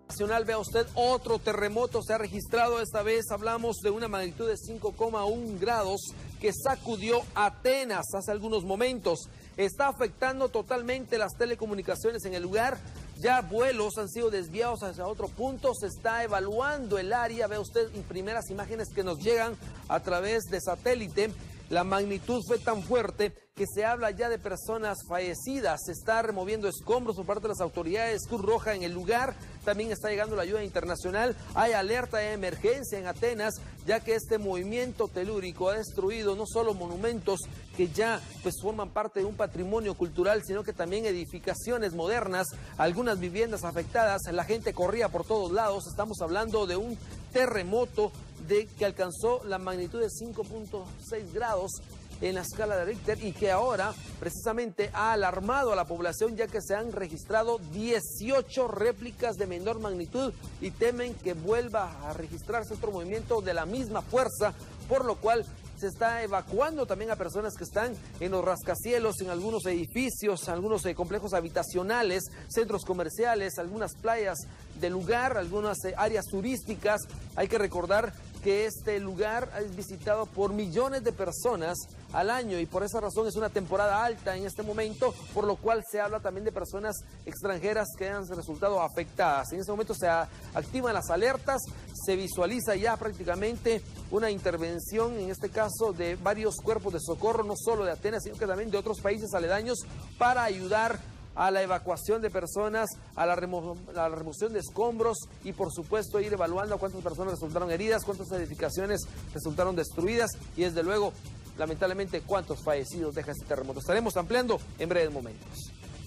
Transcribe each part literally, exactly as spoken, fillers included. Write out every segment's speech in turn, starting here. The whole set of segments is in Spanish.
Nacional, vea usted, otro terremoto se ha registrado. Esta vez hablamos de una magnitud de cinco coma uno grados que sacudió Atenas hace algunos momentos. Está afectando totalmente las telecomunicaciones en el lugar. Ya vuelos han sido desviados hacia otro punto. Se está evaluando el área. Vea usted en primeras imágenes que nos llegan a través de satélite. La magnitud fue tan fuerte que se habla ya de personas fallecidas. Se está removiendo escombros por parte de las autoridades. Cruz Roja en el lugar. También está llegando la ayuda internacional. Hay alerta de emergencia en Atenas, ya que este movimiento telúrico ha destruido no solo monumentos que ya pues forman parte de un patrimonio cultural, sino que también edificaciones modernas, algunas viviendas afectadas. La gente corría por todos lados. Estamos hablando de un terremoto de que alcanzó la magnitud de cinco punto seis grados en la escala de Richter y que ahora precisamente ha alarmado a la población, ya que se han registrado dieciocho réplicas de menor magnitud y temen que vuelva a registrarse otro movimiento de la misma fuerza, por lo cual se está evacuando también a personas que están en los rascacielos, en algunos edificios, algunos eh, complejos habitacionales, centros comerciales, algunas playas del lugar, algunas eh, áreas turísticas. Hay que recordar que este lugar es visitado por millones de personas al año y por esa razón es una temporada alta en este momento, por lo cual se habla también de personas extranjeras que han resultado afectadas. En este momento se activan las alertas, se visualiza ya prácticamente una intervención, en este caso de varios cuerpos de socorro, no solo de Atenas, sino que también de otros países aledaños, para ayudar a la evacuación de personas, a la, remo a la remoción de escombros y por supuesto ir evaluando a cuántas personas resultaron heridas, cuántas edificaciones resultaron destruidas y desde luego, lamentablemente, cuántos fallecidos deja este terremoto. Estaremos ampliando en breves momentos.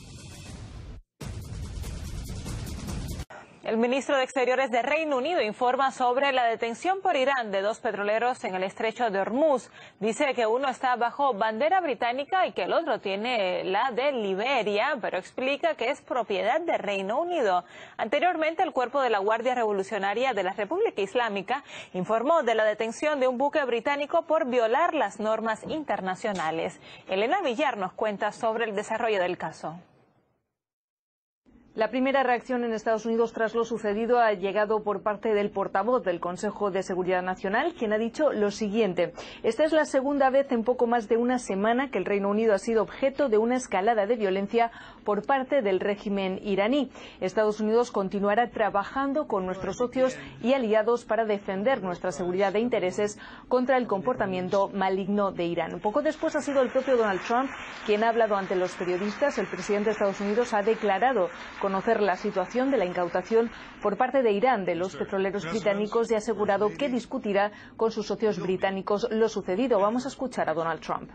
El ministro de Exteriores de Reino Unido informa sobre la detención por Irán de dos petroleros en el estrecho de Hormuz. Dice que uno está bajo bandera británica y que el otro tiene la de Liberia, pero explica que es propiedad de Reino Unido. Anteriormente, el cuerpo de la Guardia Revolucionaria de la República Islámica informó de la detención de un buque británico por violar las normas internacionales. Elena Villar nos cuenta sobre el desarrollo del caso. La primera reacción en Estados Unidos tras lo sucedido ha llegado por parte del portavoz del Consejo de Seguridad Nacional, quien ha dicho lo siguiente: esta es la segunda vez en poco más de una semana que el Reino Unido ha sido objeto de una escalada de violencia por parte del régimen iraní. Estados Unidos continuará trabajando con nuestros socios y aliados para defender nuestra seguridad e intereses contra el comportamiento maligno de Irán. Poco después ha sido el propio Donald Trump quien ha hablado ante los periodistas. El presidente de Estados Unidos ha declarado conocer la situación de la incautación por parte de Irán de los petroleros británicos y ha asegurado que discutirá con sus socios británicos lo sucedido. Vamos a escuchar a Donald Trump.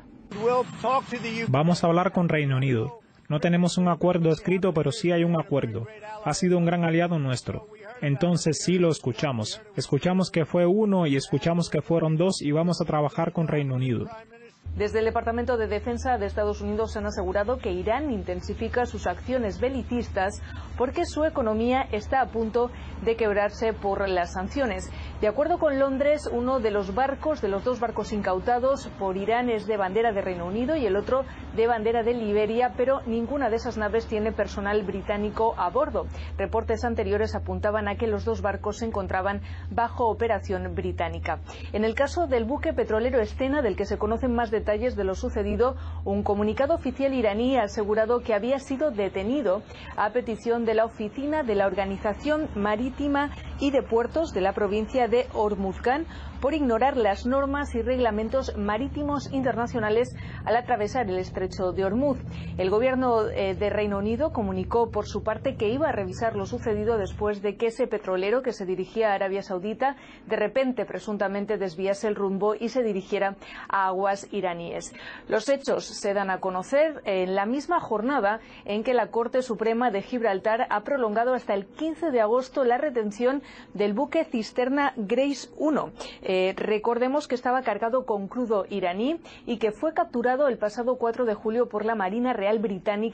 Vamos a hablar con Reino Unido. No tenemos un acuerdo escrito, pero sí hay un acuerdo. Ha sido un gran aliado nuestro. Entonces sí lo escuchamos. Escuchamos que fue uno y escuchamos que fueron dos y vamos a trabajar con Reino Unido. Desde el Departamento de Defensa de Estados Unidos han asegurado que Irán intensifica sus acciones belicistas porque su economía está a punto de quebrarse por las sanciones. De acuerdo con Londres, uno de los barcos, de los dos barcos incautados por Irán, es de bandera de Reino Unido y el otro de bandera de Liberia, pero ninguna de esas naves tiene personal británico a bordo. Reportes anteriores apuntaban a que los dos barcos se encontraban bajo operación británica. En el caso del buque petrolero Stena, del que se conocen más detalles de lo sucedido, un comunicado oficial iraní ha asegurado que había sido detenido a petición de la oficina de la Organización Marítima y de Puertos de la provincia de Hormuzgan por ignorar las normas y reglamentos marítimos internacionales al atravesar el estrecho de Hormuz. El gobierno eh, de Reino Unido comunicó por su parte que iba a revisar lo sucedido después de que ese petrolero que se dirigía a Arabia Saudita de repente presuntamente desviase el rumbo y se dirigiera a aguas iraníes. Los hechos se dan a conocer en la misma jornada en que la Corte Suprema de Gibraltar ha prolongado hasta el quince de agosto la retención del buque cisterna Grace uno. Eh, recordemos que estaba cargado con crudo iraní y que fue capturado el pasado cuatro de julio por la Marina Real Británica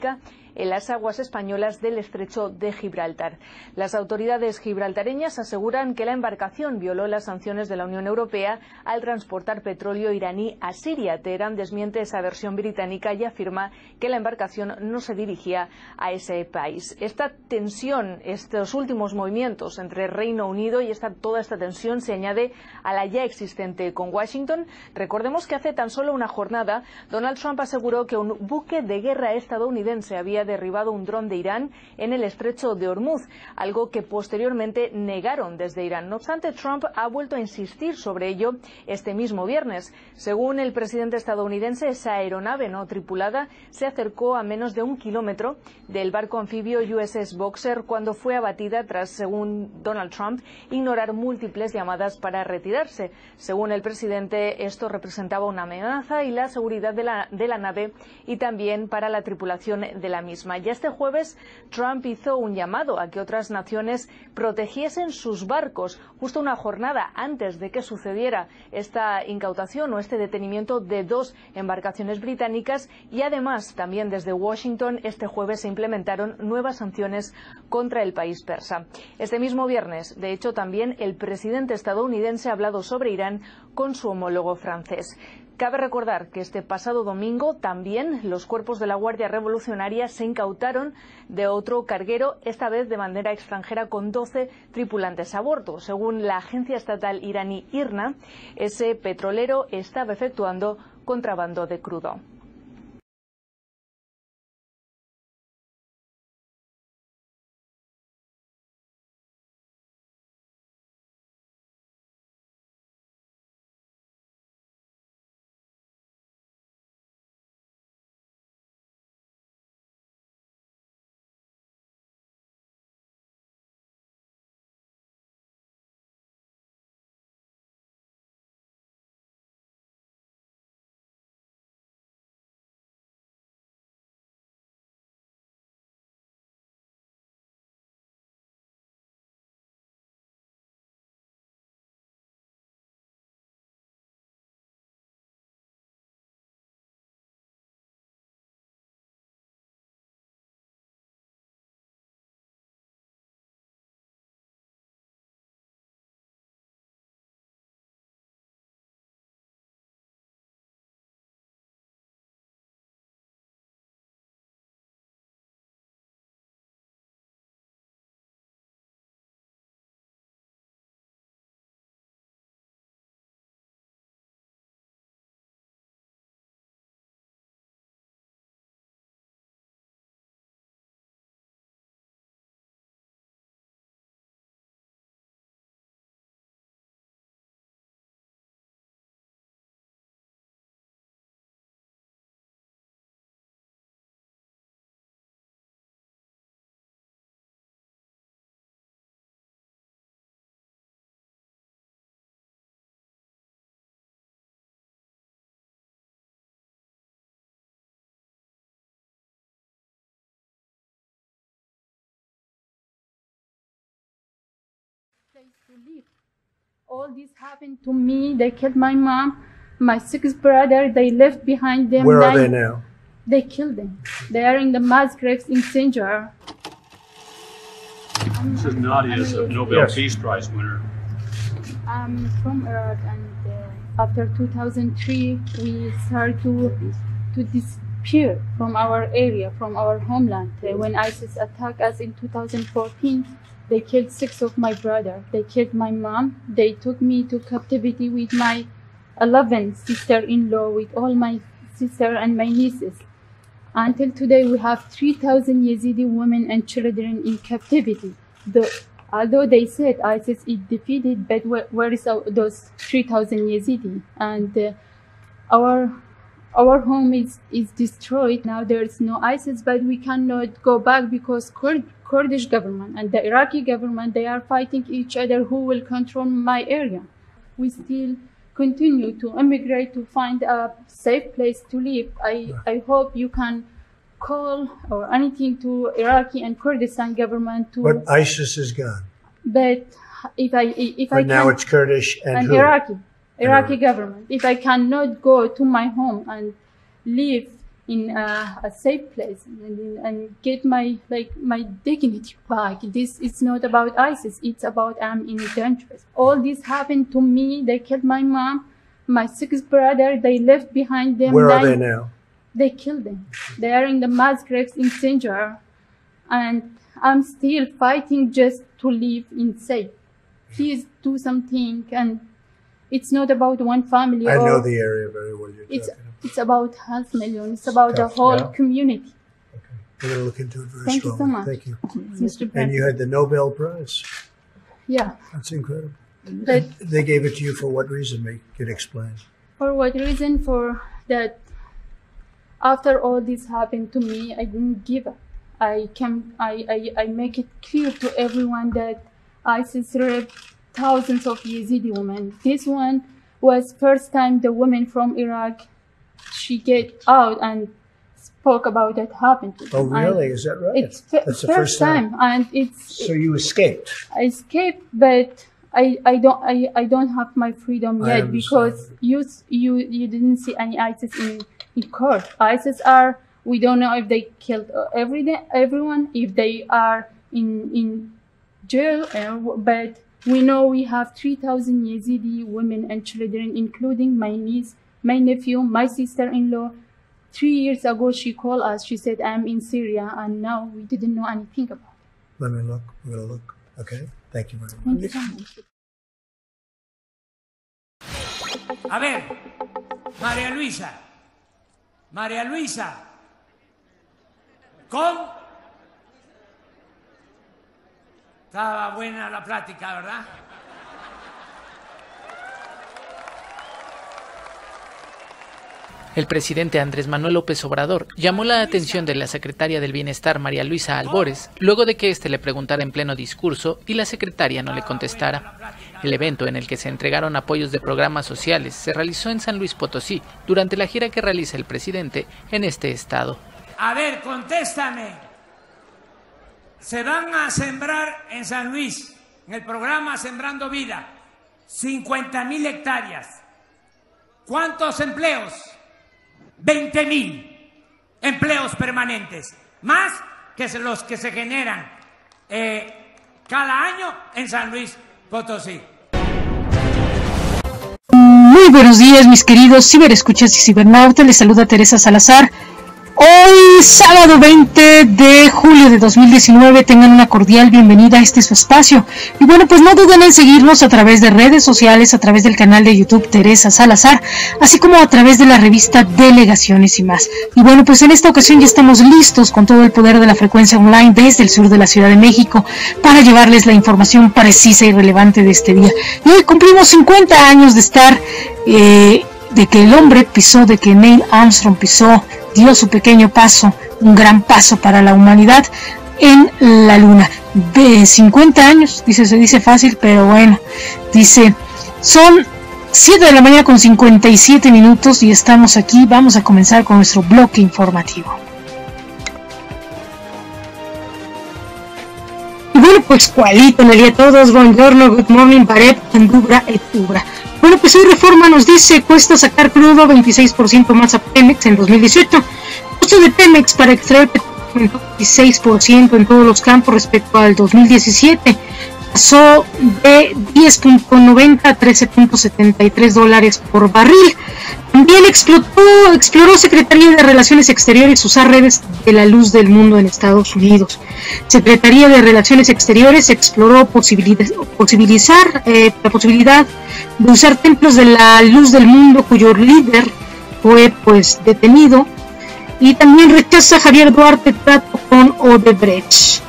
en las aguas españolas del estrecho de Gibraltar. Las autoridades gibraltareñas aseguran que la embarcación violó las sanciones de la Unión Europea al transportar petróleo iraní a Siria. Teherán desmiente esa versión británica y afirma que la embarcación no se dirigía a ese país. Esta tensión, estos últimos movimientos entre Reino Unido y esta, toda esta tensión se añade a la ya existente con Washington. Recordemos que hace tan solo una jornada Donald Trump aseguró que un buque de guerra estadounidense había derribado un dron de Irán en el estrecho de Hormuz, algo que posteriormente negaron desde Irán. No obstante, Trump ha vuelto a insistir sobre ello este mismo viernes. Según el presidente estadounidense, esa aeronave no tripulada se acercó a menos de un kilómetro del barco anfibio U S S Boxer cuando fue abatida tras, según Donald Trump, ignorar múltiples llamadas para retirarse. Según el presidente, esto representaba una amenaza y la seguridad de la, de la nave y también para la tripulación de la misma. Ya este jueves, Trump hizo un llamado a que otras naciones protegiesen sus barcos, justo una jornada antes de que sucediera esta incautación o este detenimiento de dos embarcaciones británicas, y además también desde Washington este jueves se implementaron nuevas sanciones contra el país persa. Este mismo viernes, de hecho, también el presidente estadounidense ha hablado sobre Irán con su homólogo francés. Cabe recordar que este pasado domingo también los cuerpos de la Guardia Revolucionaria se incautaron de otro carguero, esta vez de bandera extranjera, con doce tripulantes a bordo. Según la agencia estatal iraní IRNA, ese petrolero estaba efectuando contrabando de crudo. To live. All this happened to me. They killed my mom, my six brother. They left behind them. Where nine. are they now? They killed them. They are in the mass graves in Saint Jar. This is Nadia, a Nobel Yes. Peace Prize winner. I'm from Iraq, and uh, after two thousand three, we started to to disappear from our area, from our homeland. Uh, when ISIS attacked us in two thousand fourteen. They killed six of my brother. They killed my mom. They took me to captivity with my eleven sister-in-law, with all my sister and my nieces. Until today, we have three thousand Yazidi women and children in captivity. The, although they said ISIS is defeated, but where, where is our, those three thousand Yazidi? And uh, our our home is, is destroyed. Now there is no ISIS, but we cannot go back because Kurd, Kurdish government and the Iraqi government, they are fighting each other who will control my area. We still continue to immigrate to find a safe place to live. I, I hope you can call or anything to Iraqi and Kurdistan government to. But ISIS is gone. But if I if But I now can, it's Kurdish and, and who? Iraqi, Iraqi Iraq. government. If I cannot go to my home and live in a, a safe place and, and get my like my dignity back. This is not about ISIS. It's about I'm in danger. All this happened to me. They killed my mom, my six brother. They left behind them. Where are nine, they now? They killed them. They are in the mass graves in Sinjar, and I'm still fighting just to live in safe. Please do something. And it's not about one family. I or, know the area very well. You're it's talking about. it's about half million. It's about the whole Yeah. community. Okay. We're going to look into it very Thank you strongly. so much. Thank you. Mister And Brent. you had the Nobel Prize. Yeah. That's incredible. But They gave it to you for what reason? Make it explain. for what reason? For that, after all this happened to me, I didn't give up. I can, I, I, I make it clear to everyone that ISIS raped thousands of Yazidi women. This one was first time the woman from Iraq, she get out and spoke about that happened to Oh, them. really? And Is that right? it's f- That's the first, first time. time. And it's, So you escaped. I escaped, but I, I don't I, I don't have my freedom I yet understand. because you you you didn't see any ISIS in, in court. ISIS are, we don't know if they killed uh, every day, everyone, if they are in in jail, uh, but we know we have three thousand Yazidi women and children, including my niece, my nephew, my sister-in-law. Three years ago, she called us. She said, I'm in Syria, and now we didn't know anything about it. Let me look. We're going to look. Okay. Thank you very much. Thank you so much. A ver, María Luisa, María Luisa, con... Estaba buena la plática, ¿verdad? El presidente Andrés Manuel López Obrador llamó la atención de la secretaria del Bienestar María Luisa Albores luego de que éste le preguntara en pleno discurso y la secretaria no le contestara. El evento en el que se entregaron apoyos de programas sociales se realizó en San Luis Potosí durante la gira que realiza el presidente en este estado. A ver, contéstame. Se van a sembrar en San Luis, en el programa Sembrando Vida, cincuenta mil hectáreas. ¿Cuántos empleos? veinte mil empleos permanentes, más que los que se generan eh, cada año en San Luis Potosí. Muy buenos días, mis queridos ciberescuchas y cibernautas. Les saluda Teresa Salazar. Hoy, sábado veinte de julio de dos mil diecinueve, tengan una cordial bienvenida a este su espacio. Y bueno, pues no duden en seguirnos a través de redes sociales, a través del canal de YouTube Teresa Salazar, así como a través de la revista Delegaciones y más. Y bueno, pues en esta ocasión ya estamos listos con todo el poder de la frecuencia online desde el sur de la Ciudad de México para llevarles la información precisa y relevante de este día. Y hoy cumplimos cincuenta años de estar... Eh, de que el hombre pisó, de que Neil Armstrong pisó, dio su pequeño paso, un gran paso para la humanidad en la luna. De cincuenta años, dice, se dice fácil, pero bueno, dice, son siete de la mañana con cincuenta y siete minutos y estamos aquí, vamos a comenzar con nuestro bloque informativo. Y bueno, pues cualito en el día a todos, buongiorno, good morning, Barep, Andubra, Etubra. Bueno, pues hoy Reforma nos dice, cuesta sacar crudo veintiséis por ciento más a Pemex en dos mil dieciocho. El costo de Pemex para extraer petróleo veintiséis por ciento en todos los campos respecto al dos mil diecisiete. Pasó de diez punto noventa a trece punto setenta y tres dólares por barril. También explotó, exploró Secretaría de Relaciones Exteriores usar redes de la luz del mundo en Estados Unidos. Secretaría de Relaciones Exteriores exploró posibilidad, posibilizar eh, la posibilidad de usar templos de la luz del mundo cuyo líder fue pues detenido. Y también rechaza Javier Duarte trato con Odebrecht.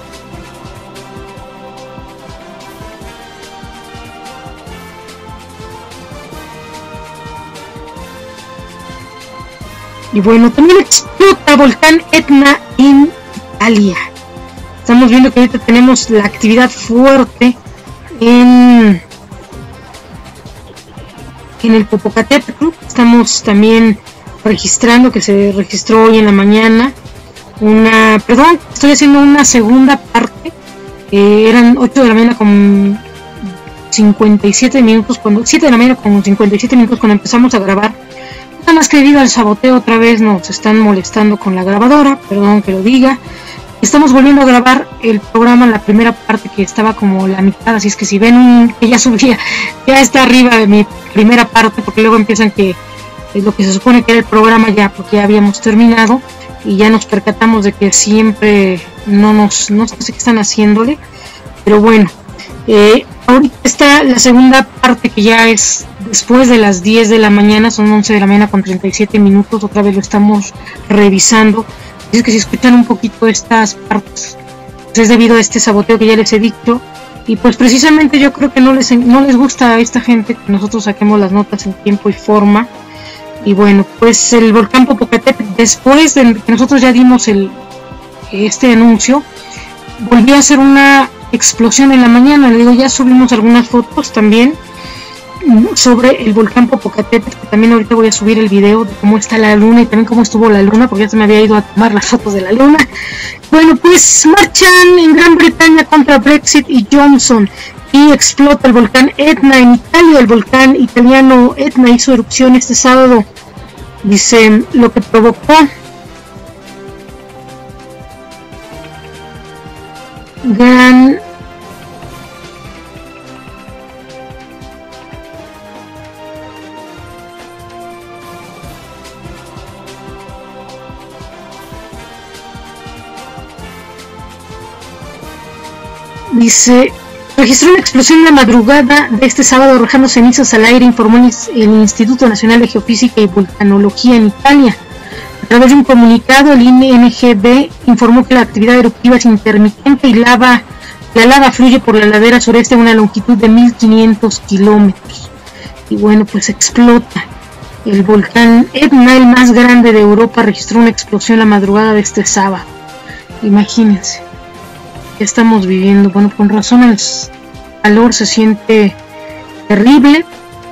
Y bueno, también explota volcán Etna en Italia. Estamos viendo que ahorita tenemos la actividad fuerte en, en el Popocatépetl. Estamos también registrando, que se registró hoy en la mañana, una, perdón, estoy haciendo una segunda parte. Eh, eran ocho de la mañana con cincuenta y siete minutos, cuando siete de la mañana con cincuenta y siete minutos cuando empezamos a grabar. nada más que debido al saboteo otra vez nos están molestando con la grabadora, perdón que lo diga. Estamos volviendo a grabar el programa, la primera parte que estaba como la mitad, así es que si ven un, que ya subía, ya está arriba de mi primera parte, porque luego empiezan que es lo que se supone que era el programa ya, porque ya habíamos terminado y ya nos percatamos de que siempre no nos, no sé qué están haciéndole, pero bueno, eh, ahorita está la segunda parte que ya es después de las diez de la mañana, son once de la mañana con treinta y siete minutos, otra vez lo estamos revisando. Es que si escuchan un poquito estas partes, pues es debido a este saboteo que ya les he dicho, y pues precisamente yo creo que no les no les gusta a esta gente que nosotros saquemos las notas en tiempo y forma. Y bueno, pues el volcán Popocatépetl, después de que nosotros ya dimos el este anuncio, volvió a hacer una explosión en la mañana. Le digo, ya subimos algunas fotos también sobre el volcán Popocatépetl, que también ahorita voy a subir el video de cómo está la luna y también cómo estuvo la luna, porque ya se me había ido a tomar las fotos de la luna. Bueno, pues marchan en Gran Bretaña contra Brexit y Johnson, y explota el volcán Etna en Italia. El volcán italiano Etna hizo erupción este sábado, dice, lo que provocó gran Dice, registró una explosión en la madrugada de este sábado arrojando cenizas al aire, informó el Instituto Nacional de Geofísica y Vulcanología en Italia. A través de un comunicado, el I N G B informó que la actividad eruptiva es intermitente y lava, la lava fluye por la ladera sureste a una longitud de mil quinientos kilómetros. Y bueno, pues explota. El volcán Etna, el más grande de Europa, registró una explosión la madrugada de este sábado. Imagínense. Estamos viviendo, bueno, con razón el calor se siente terrible.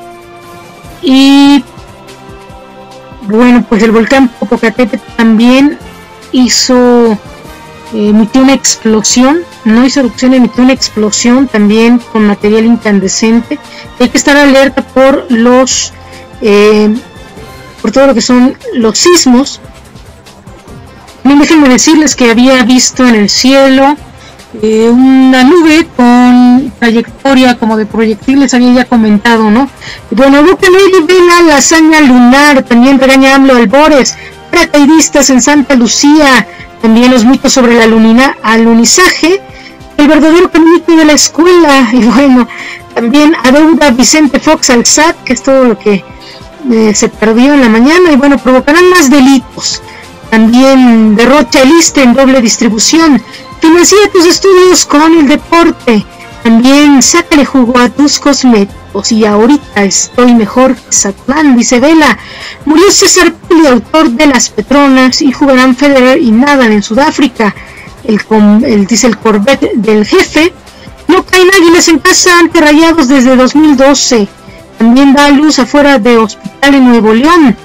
Y bueno, pues el volcán Popocatépetl también hizo, eh, emitió una explosión, no hizo erupción, emitió una explosión también con material incandescente. Hay que estar alerta por los, eh, por todo lo que son los sismos. También déjenme decirles que había visto en el cielo Eh, una nube con trayectoria como de proyectiles, había ya comentado, ¿no? Y bueno, Boca no revela la hazaña lunar, también regaña AMLO albores, paracaidistas en Santa Lucía, también los mitos sobre la lunina, alunizaje, el verdadero caminito de la escuela, y bueno, también adeuda Vicente Fox al S A T, que es todo lo que eh, se perdió en la mañana, y bueno, provocarán más delitos. También derrocha el ISSSTE en doble distribución. Financia tus estudios con el deporte. También sácale jugo a tus cosméticos. Y ahorita estoy mejor que Satlán, dice Vela. Murió César Pili, autor de Las Petronas, y jugarán Federer y Nadal en Sudáfrica. El, el, dice el Corvette del jefe. No caen águilas en casa ante Rayados desde dos mil doce. También da a luz afuera de hospital en Nuevo León.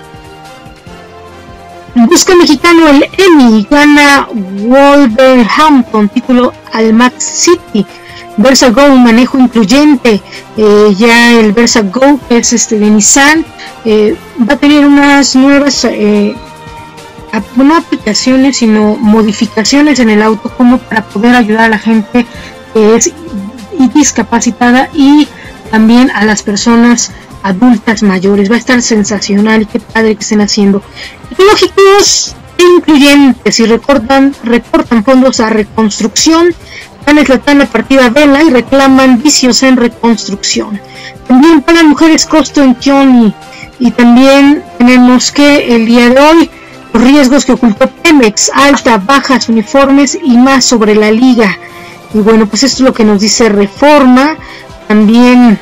Busca mexicano el Emmy, gana Wolverhampton, título al Max City. Versa Go, un manejo incluyente. Eh, ya el Versa Go, que es este de Nissan, eh, va a tener unas nuevas, eh, no aplicaciones, sino modificaciones en el auto, como para poder ayudar a la gente que es discapacitada y también a las personas adultas mayores. Va a estar sensacional y qué padre que estén haciendo. Ecológicos e incluyentes, y recortan, recortan fondos a reconstrucción. Van a tratar la partida Vela y reclaman vicios en reconstrucción. También para mujeres costo en Kioni. Y también tenemos que el día de hoy los riesgos que ocultó Pemex, alta, bajas, uniformes y más sobre la liga. Y bueno, pues esto es lo que nos dice Reforma. También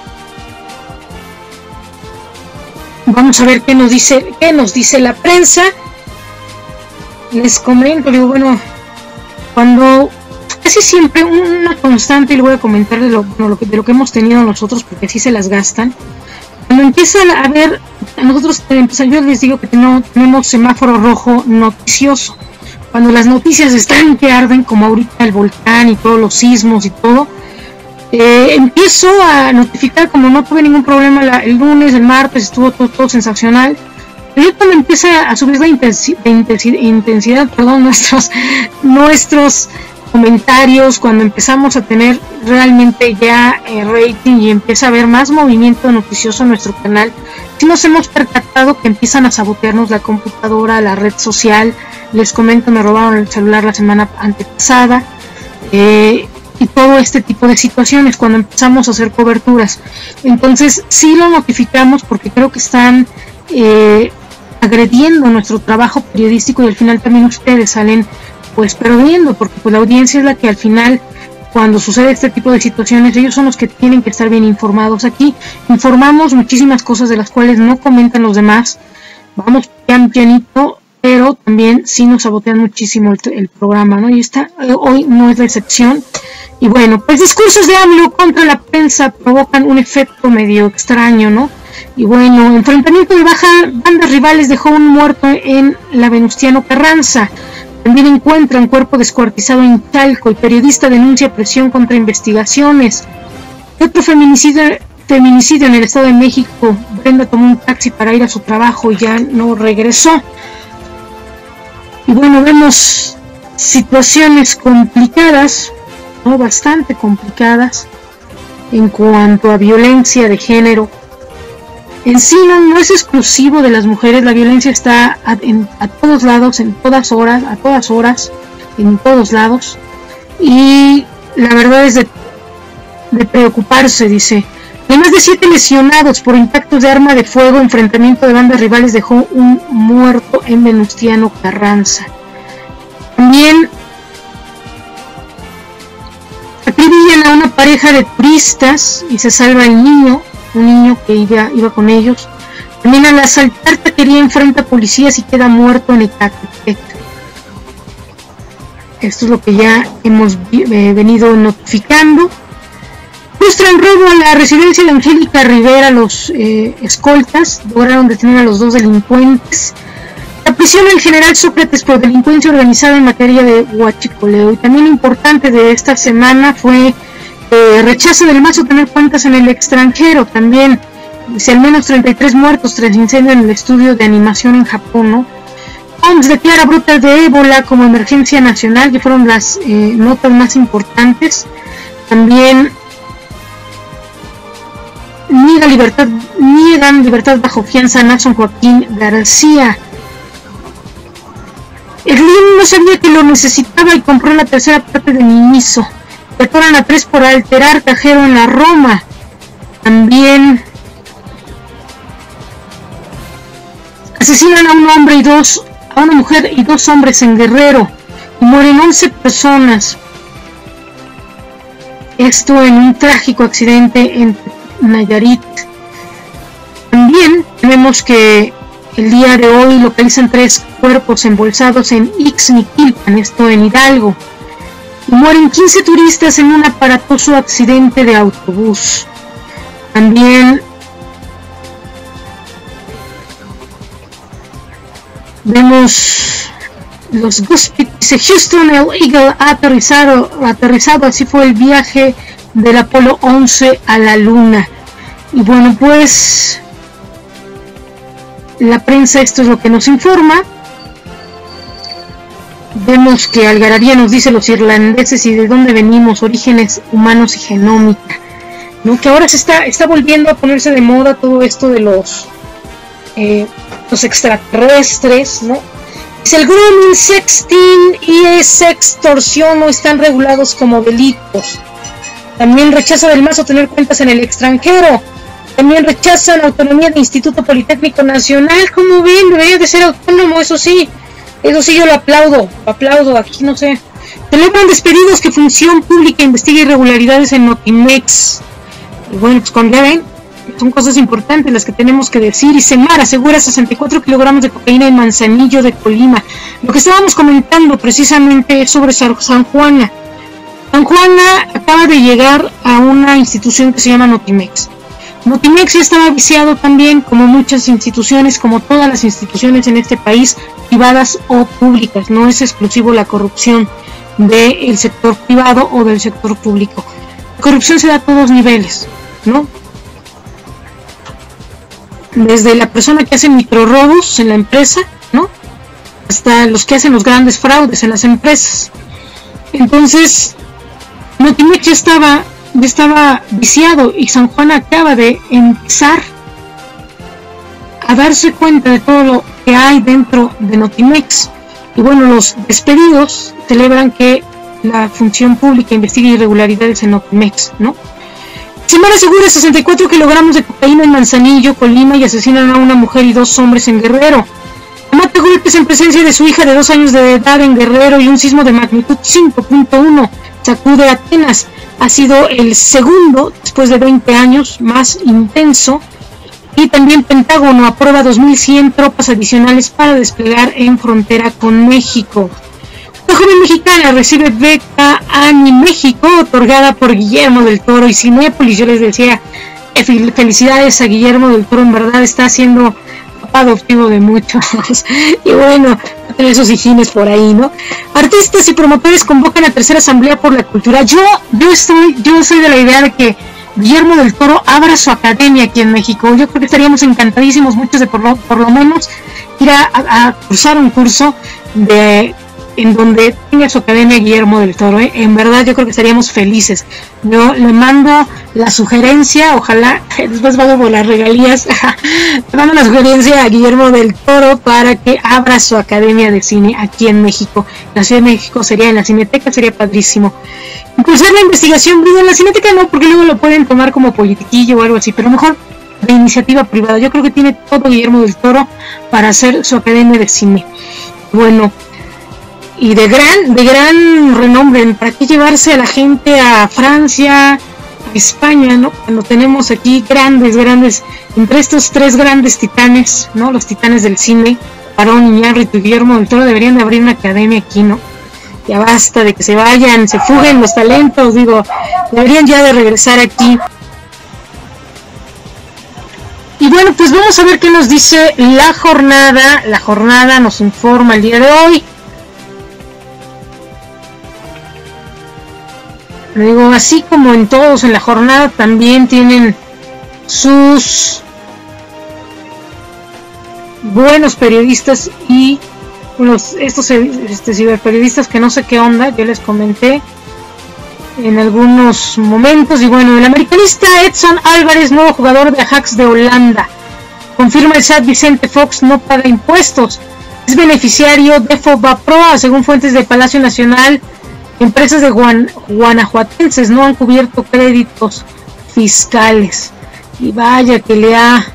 vamos a ver qué nos dice, qué nos dice la prensa. Les comento, digo, bueno, cuando casi siempre una constante, y le voy a comentar de lo, de lo, que, de lo que hemos tenido nosotros, porque así se las gastan. Cuando empiezan a ver, a nosotros yo les digo que no tenemos semáforo rojo noticioso. Cuando las noticias están que arden, como ahorita el volcán y todos los sismos y todo, Eh, empiezo a notificar, como no tuve ningún problema la, el lunes, el martes, estuvo todo, todo sensacional. Pero cuando empieza a subir la intensi- intensi- intensidad, perdón, nuestros, nuestros comentarios, cuando empezamos a tener realmente ya eh, rating y empieza a haber más movimiento noticioso en nuestro canal, sí nos hemos percatado que empiezan a sabotearnos la computadora, la red social. Les comento, me robaron el celular la semana antepasada, eh, y todo este tipo de situaciones cuando empezamos a hacer coberturas. Entonces sí lo notificamos porque creo que están eh, agrediendo nuestro trabajo periodístico, y al final también ustedes salen pues perdiendo, porque pues la audiencia es la que al final, cuando sucede este tipo de situaciones, ellos son los que tienen que estar bien informados. Aquí informamos muchísimas cosas de las cuales no comentan los demás, vamos pian pianito, pero también sí nos sabotean muchísimo el, el programa, ¿no? Y esta, eh, hoy no es la excepción. Y bueno, pues discursos de AMLO contra la prensa provocan un efecto medio extraño, ¿no? Y bueno, enfrentamiento de baja, bandas rivales dejó un muerto en la Venustiano Carranza. También encuentran cuerpo descuartizado en Chalco, y periodista denuncia presión contra investigaciones. Otro feminicidio, feminicidio en el Estado de México. Brenda tomó un taxi para ir a su trabajo y ya no regresó. Y bueno, vemos situaciones complicadas, ¿no? Bastante complicadas en cuanto a violencia de género. En sí no, no es exclusivo de las mujeres, la violencia está a, en, a todos lados, en todas horas, a todas horas, en todos lados, y la verdad es de, de preocuparse, dice. Además de siete lesionados por impactos de arma de fuego, enfrentamiento de bandas rivales dejó un muerto en Venustiano Carranza. También acribillan a una pareja de turistas y se salva el niño, un niño que iba, iba con ellos. También al asaltar taquería enfrenta a policías y queda muerto en Ecatepec. Esto es lo que ya hemos eh, venido notificando. Frustran robo a la residencia de Angélica Rivera. Los eh, escoltas lograron detener a los dos delincuentes. La prisión del general Sócrates por delincuencia organizada en materia de huachicoleo. Y también importante de esta semana fue Eh, rechazo del Mazo tener cuentas en el extranjero. También dice al menos treinta y tres muertos tras incendio en el estudio de animación en Japón, ¿no? O M S declara brotes de ébola como emergencia nacional, que fueron las eh, notas más importantes. También niega libertad, niegan libertad bajo fianza a Nason Joaquín García. El R I M no sabía que lo necesitaba y compró la tercera parte de Miniso. Decoran a tres por alterar cajero en la Roma. También asesinan a un hombre y dos, a una mujer y dos hombres en Guerrero, y mueren once personas. Esto en un trágico accidente en Nayarit. También vemos que el día de hoy localizan tres cuerpos embolsados en Ixmiquilpan, esto en Hidalgo. Y mueren quince turistas en un aparatoso accidente de autobús. También vemos los Guspit, dice Houston, el Eagle ha aterrizado, aterrizado, así fue el viaje del Apolo once a la Luna. Y bueno, pues la prensa, esto es lo que nos informa. Vemos que Algarabía nos dice los irlandeses y de dónde venimos, orígenes humanos y genómica, ¿no? Que ahora se está, está volviendo a ponerse de moda todo esto de los, eh, los extraterrestres, ¿no? Dice el grooming, sexting y sextorsión no están regulados como delitos. También rechaza del Mazo tener cuentas en el extranjero. También rechazan la autonomía del Instituto Politécnico Nacional. Como ven, debería de ser autónomo, eso sí. Eso sí, yo lo aplaudo, lo aplaudo, aquí no sé. Celebran despedidos que Función Pública investiga irregularidades en Notimex. Y bueno, pues cuando ya ven, son cosas importantes las que tenemos que decir. Y Semar asegura sesenta y cuatro kilogramos de cocaína en Manzanillo de Colima. Lo que estábamos comentando precisamente es sobre San Juana. San Juana acaba de llegar a una institución que se llama Notimex. Notimex ya estaba viciado también, como muchas instituciones, como todas las instituciones en este país, privadas o públicas. No es exclusivo la corrupción del sector privado o del sector público. La corrupción se da a todos niveles, ¿no? desde la persona que hace microrobos en la empresa, ¿no?, hasta los que hacen los grandes fraudes en las empresas. Entonces, Notimex ya estaba, ya estaba viciado, y San Juan acaba de empezar a darse cuenta de todo lo que hay dentro de Notimex. Y bueno, los despedidos celebran que la función pública investigue irregularidades en Notimex, ¿no? Semana Segura, sesenta y cuatro kilogramos de cocaína en Manzanillo, Colima, y asesinan a una mujer y dos hombres en Guerrero. Mata golpes en presencia de su hija de dos años de edad en Guerrero, y un sismo de magnitud cinco punto uno sacude Atenas. Ha sido el segundo, después de veinte años, más intenso. Y también Pentágono aprueba dos mil cien tropas adicionales para desplegar en frontera con México. La joven mexicana recibe beca ANI México, otorgada por Guillermo del Toro y Cinépolis. Yo les decía, eh, felicidades a Guillermo del Toro, en verdad está haciendo papá adoptivo de muchos. Y bueno, va a tener esos hijines por ahí, ¿no? Artistas y promotores convocan a tercera asamblea por la cultura. Yo, yo estoy, yo soy de la idea de que Guillermo del Toro abra su academia aquí en México. Yo creo que estaríamos encantadísimos muchos de por lo, por lo menos ir a, a, a cursar un curso de en donde tenga su academia Guillermo del Toro, ¿eh? En verdad yo creo que estaríamos felices. Yo le mando la sugerencia, ojalá después va a volar regalías, le mando la sugerencia a Guillermo del Toro para que abra su academia de cine aquí en México. La Ciudad de México sería en la Cineteca, sería padrísimo. Impulsar la investigación, digo, en la Cineteca no, porque luego lo pueden tomar como politiquillo o algo así, pero mejor de iniciativa privada. Yo creo que tiene todo Guillermo del Toro para hacer su academia de cine. Bueno, y de gran, de gran renombre. ¿Para qué llevarse a la gente a Francia, a España, ¿no? Cuando tenemos aquí grandes, grandes, entre estos tres grandes titanes, ¿no? Los titanes del cine, Cuarón, Iñárritu y Guillermo del Toro, deberían de abrir una academia aquí, ¿no? Ya basta de que se vayan, se fuguen los talentos, digo, deberían ya de regresar aquí. Y bueno, pues vamos a ver qué nos dice la jornada. La jornada nos informa el día de hoy. Digo, así como en todos en la jornada, también tienen sus buenos periodistas y unos, estos este, ciberperiodistas que no sé qué onda, yo les comenté en algunos momentos. Y bueno, el americanista Edson Álvarez, nuevo jugador de Ajax de Holanda. Confirma el S A T, Vicente Fox no paga impuestos, es beneficiario de Fobaproa, según fuentes del Palacio Nacional. Empresas de Guan, guanajuatenses no han cubierto créditos fiscales. Y vaya que le ha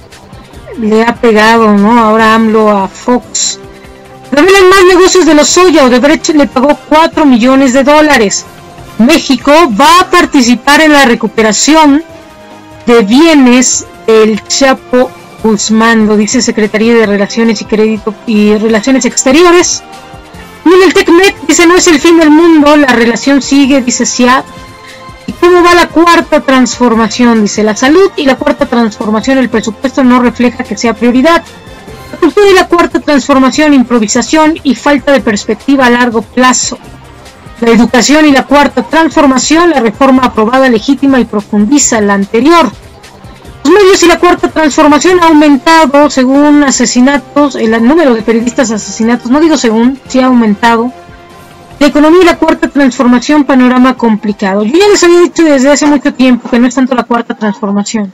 le ha pegado, ¿no? Ahora AMLO a Fox. Revelan más negocios de Lozoya. Odebrecht le pagó cuatro millones de dólares. México va a participar en la recuperación de bienes del Chapo Guzmán, lo dice Secretaría de Relaciones y Crédito y Relaciones Exteriores. Y el TecMed dice, no es el fin del mundo, la relación sigue, dice S I A D. ¿Y cómo va la cuarta transformación? Dice, la salud y la cuarta transformación, el presupuesto no refleja que sea prioridad. La cultura y la cuarta transformación, improvisación y falta de perspectiva a largo plazo. La educación y la cuarta transformación, la reforma aprobada, legítima y profundiza la anterior. Los medios y la cuarta transformación ha aumentado según asesinatos, el número de periodistas asesinatos, no digo según, sí ha aumentado. La economía y la cuarta transformación, panorama complicado. Yo ya les había dicho desde hace mucho tiempo que no es tanto la cuarta transformación,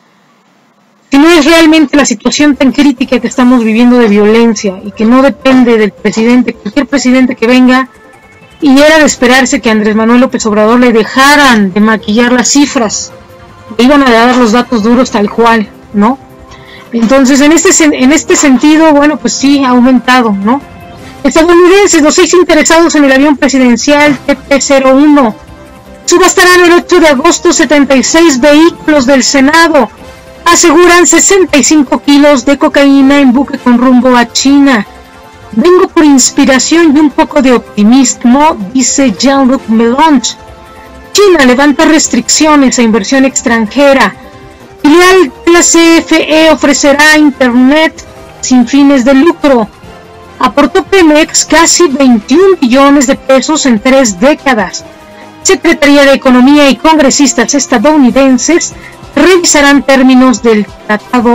sino es realmente la situación tan crítica que estamos viviendo de violencia y que no depende del presidente, cualquier presidente que venga. Y era de esperarse que Andrés Manuel López Obrador le dejaran de maquillar las cifras, iban a dar los datos duros tal cual, ¿no? Entonces, en este en este sentido, bueno, pues sí, ha aumentado, ¿no? Estadounidenses, los seis interesados en el avión presidencial T P cero uno, subastarán el ocho de agosto setenta y seis vehículos del Senado, aseguran sesenta y cinco kilos de cocaína en buque con rumbo a China. Vengo por inspiración y un poco de optimismo, dice Jean-Luc Mélenchon. China levanta restricciones a inversión extranjera. Filial de la C F E ofrecerá internet sin fines de lucro. Aportó Pemex casi veintiún billones de pesos en tres décadas. Secretaría de Economía y congresistas estadounidenses revisarán términos del Tratado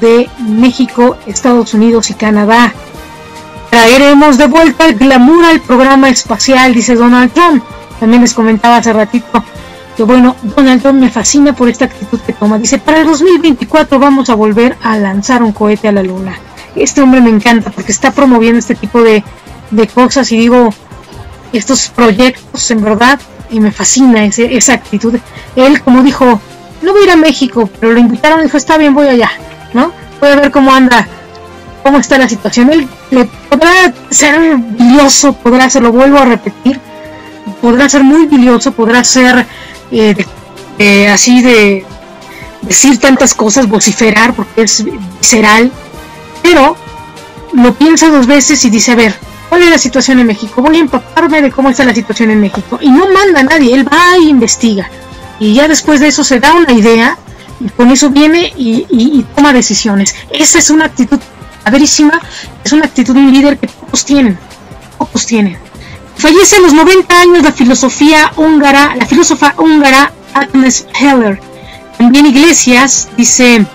de México, Estados Unidos y Canadá. Traeremos de vuelta el glamour al programa espacial, dice Donald Trump. También les comentaba hace ratito que bueno, Donald Trump me fascina por esta actitud que toma. Dice, para el dos mil veinticuatro vamos a volver a lanzar un cohete a la luna. Este hombre me encanta porque está promoviendo este tipo de, de cosas y digo, estos proyectos en verdad, y me fascina ese, esa actitud. Él, como dijo, no voy a ir a México, pero lo invitaron y dijo, está bien, voy allá, ¿no? Voy a ver cómo anda, cómo está la situación. Él le podrá ser bilioso, podrá ser, lo vuelvo a repetir, podrá ser muy bilioso, podrá ser eh, de, eh, así de decir tantas cosas, vociferar, porque es visceral, pero lo piensa dos veces y dice, a ver, ¿cuál es la situación en México? Voy a empaparme de cómo está la situación en México. Y no manda a nadie, él va e investiga. Y ya después de eso se da una idea, y con eso viene y, y, y toma decisiones. Esa es una actitud padrísima, es una actitud de un líder que pocos tienen, pocos tienen. Fallece a los noventa años la filosofía húngara, la filósofa húngara Agnes Heller. También Iglesias dice,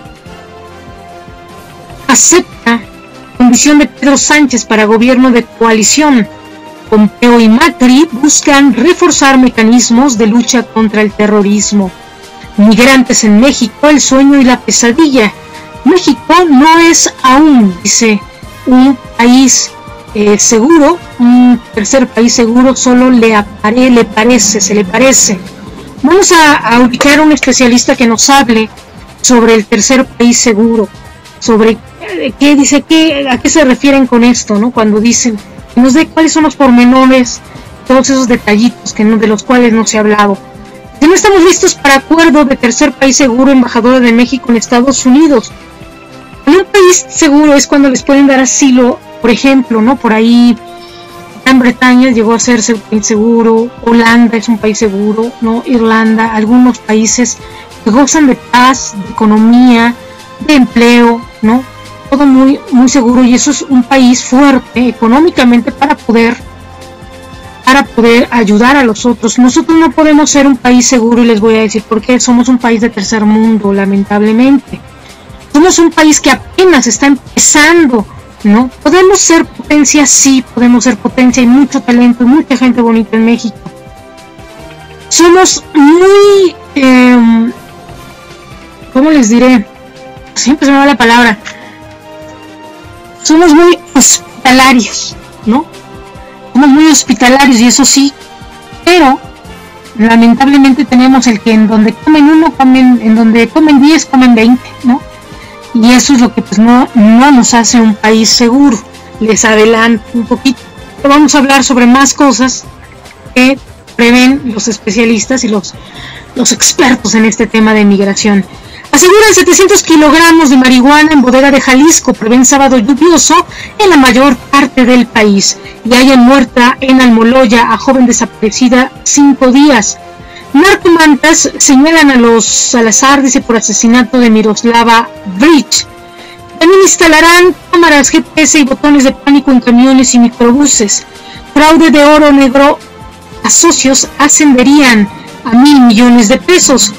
acepta condición de Pedro Sánchez para gobierno de coalición. Pompeo y Macri buscan reforzar mecanismos de lucha contra el terrorismo. Migrantes en México, el sueño y la pesadilla. México no es aún, dice, un país eh, seguro, un tercer país seguro, solo le, apare, le parece, se le parece. Vamos a, a ubicar a un especialista que nos hable sobre el tercer país seguro, sobre eh, qué dice, qué, a qué se refieren con esto, ¿no? Cuando dicen, que nos dé cuáles son los pormenores, todos esos detallitos que no, de los cuales no se ha hablado. Si no estamos listos para acuerdo de tercer país seguro, embajadora de México en Estados Unidos. En un país seguro es cuando les pueden dar asilo, por ejemplo, ¿no? Por ahí Gran Bretaña llegó a ser un país seguro, Holanda es un país seguro, ¿no? Irlanda, algunos países que gozan de paz, de economía, de empleo, ¿no? Todo muy, muy seguro, y eso es un país fuerte económicamente para poder, para poder ayudar a los otros. Nosotros no podemos ser un país seguro, y les voy a decir por qué. Somos un país de tercer mundo, lamentablemente. Somos un país que apenas está empezando, ¿no? Podemos ser potencia, sí, podemos ser potencia, hay mucho talento y mucha gente bonita en México. Somos muy, eh, ¿cómo les diré? Siempre se me va la palabra. Somos muy hospitalarios, ¿no? Somos muy hospitalarios, y eso sí, pero lamentablemente tenemos el que en donde comen uno, comen, en donde comen diez, comen veinte, ¿no? Y eso es lo que pues no, no nos hace un país seguro. Les adelanto un poquito. Vamos a hablar sobre más cosas que prevén los especialistas y los, los expertos en este tema de migración. Aseguran setecientos kilogramos de marihuana en bodega de Jalisco. Prevén sábado lluvioso en la mayor parte del país. Y hayan muerta en Almoloya a joven desaparecida cinco días. Narcomantas señalan a los Salazar, dice, por asesinato de Miroslava Bridge. También instalarán cámaras G P S y botones de pánico en camiones y microbuses. Fraude de oro negro a socios ascenderían a mil millones de pesos.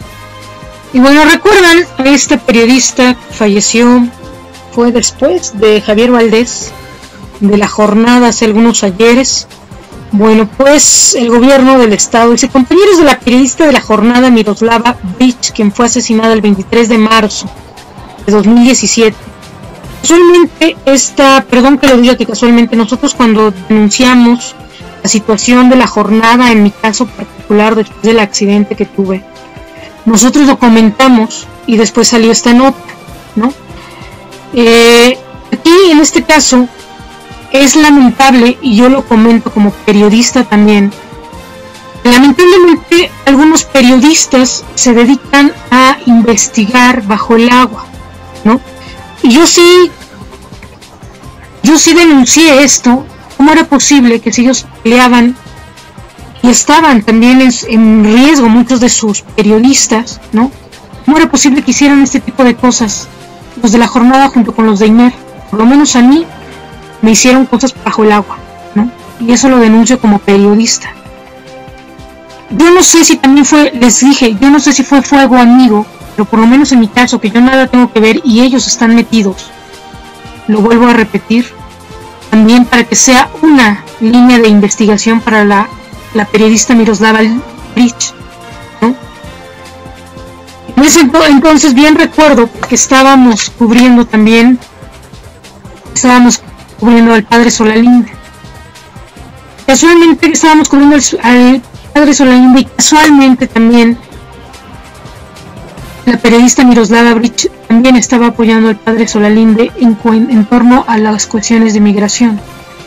Y bueno, recuerdan a este periodista que falleció, fue después de Javier Valdés, de La Jornada, hace algunos ayeres. Bueno, pues el gobierno del estado, dice, compañeros de la periodista de La Jornada, Miroslava Bridge, quien fue asesinada el veintitrés de marzo de dos mil diecisiete. Casualmente, esta, perdón que lo diga que casualmente, nosotros cuando denunciamos la situación de La Jornada, en mi caso particular, después del accidente que tuve, nosotros lo comentamos y después salió esta nota, ¿no? Eh, aquí, en este caso, es lamentable, y yo lo comento como periodista también, lamentablemente algunos periodistas se dedican a investigar bajo el agua, ¿no? Y yo sí, yo sí denuncié esto. ¿Cómo era posible que si ellos peleaban y estaban también en, en riesgo muchos de sus periodistas, ¿no? ¿Cómo era posible que hicieran este tipo de cosas los de La Jornada junto con los de Imer? Por lo menos a mí me hicieron cosas bajo el agua, ¿no? Y eso lo denuncio como periodista. Yo no sé si también fue, les dije, yo no sé si fue fuego amigo pero por lo menos en mi caso, que yo nada tengo que ver y ellos están metidos, lo vuelvo a repetir, también para que sea una línea de investigación para la, la periodista Miroslava Breach, ¿no? En ese entonces bien recuerdo que estábamos cubriendo también, estábamos cubriendo al padre Solalinde. Casualmente estábamos cubriendo al, al padre Solalinde y casualmente también la periodista Miroslava Breach también estaba apoyando al padre Solalinde en, en torno a las cuestiones de migración.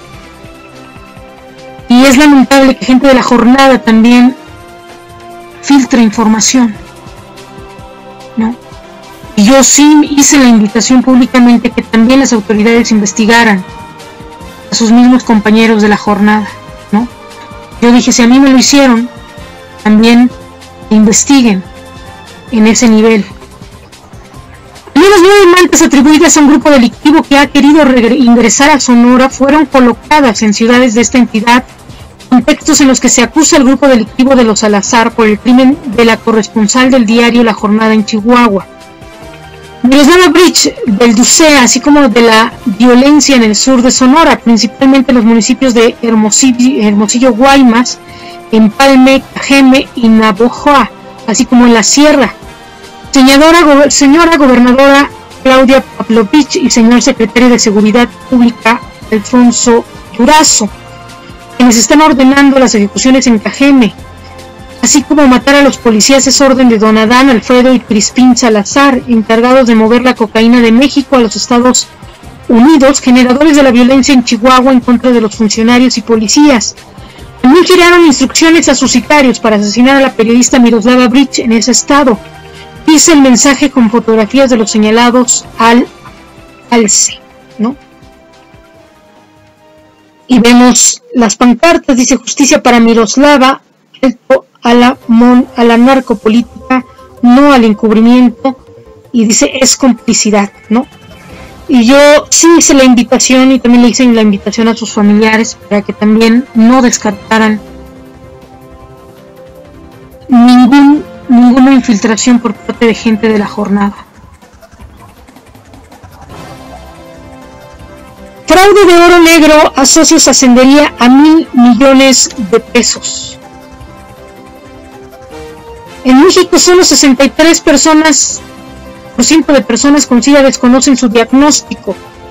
Y es lamentable que gente de la jornada también filtre información, ¿no? Y yo sí hice la invitación públicamente que también las autoridades investigaran a sus mismos compañeros de la jornada, ¿no? Yo dije, si a mí me lo hicieron, también investiguen en ese nivel. Al menos nueve mantas atribuidas a un grupo delictivo que ha querido ingresar a Sonora fueron colocadas en ciudades de esta entidad, contextos en los que se acusa al grupo delictivo de los Salazar por el crimen de la corresponsal del diario La Jornada en Chihuahua. Miroslava Breach del Ducea, así como de la violencia en el sur de Sonora, principalmente en los municipios de Hermosillo, Hermosillo Guaymas, Empalme, Cajeme y Navojoa, así como en la sierra. Señora, señora gobernadora Claudia Pavlovich y señor secretario de Seguridad Pública Alfonso Durazo, quienes están ordenando las ejecuciones en Cajeme, así como matar a los policías es orden de don Adán Alfredo y Crispín Salazar, encargados de mover la cocaína de México a los Estados Unidos, generadores de la violencia en Chihuahua en contra de los funcionarios y policías. También giraron instrucciones a sus sicarios para asesinar a la periodista Miroslava Breach en ese estado. Dice el mensaje con fotografías de los señalados al alce, ¿no? Y vemos las pancartas, dice justicia para Miroslava, alto a la, mon, a la narcopolítica, no al encubrimiento, y dice es complicidad, ¿no? Y yo sí hice la invitación y también le hice la invitación a sus familiares para que también no descartaran ningún, ninguna infiltración por parte de gente de la jornada. Fraude de oro negro a socios ascendería a mil millones de pesos. En México solo sesenta y tres personas por ciento de personas con SIDA desconocen su diagnóstico.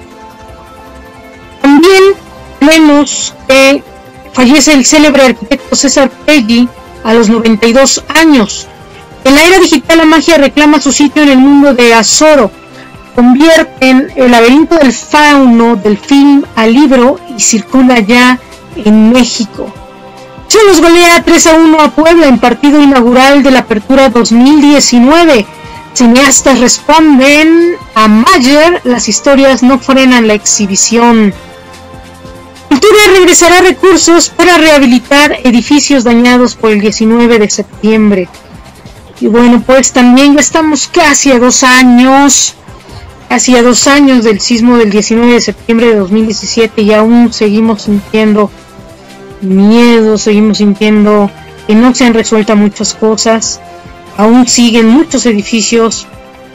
También vemos que fallece el célebre arquitecto César Peggy a los noventa y dos años. En la era digital la magia reclama su sitio en el mundo de Azoro. Convierten el laberinto del fauno del film a libro y circula ya en México. Cholos golea tres a uno a Puebla en partido inaugural de la Apertura dos mil diecinueve. Cineastas responden a Mayer, las historias no frenan la exhibición. Cultura regresará recursos para rehabilitar edificios dañados por el diecinueve de septiembre. Y bueno, pues también ya estamos casi a dos años, casi a dos años del sismo del diecinueve de septiembre de dos mil diecisiete y aún seguimos sintiendo miedo, seguimos sintiendo que no se han resuelto muchas cosas. Aún siguen muchos edificios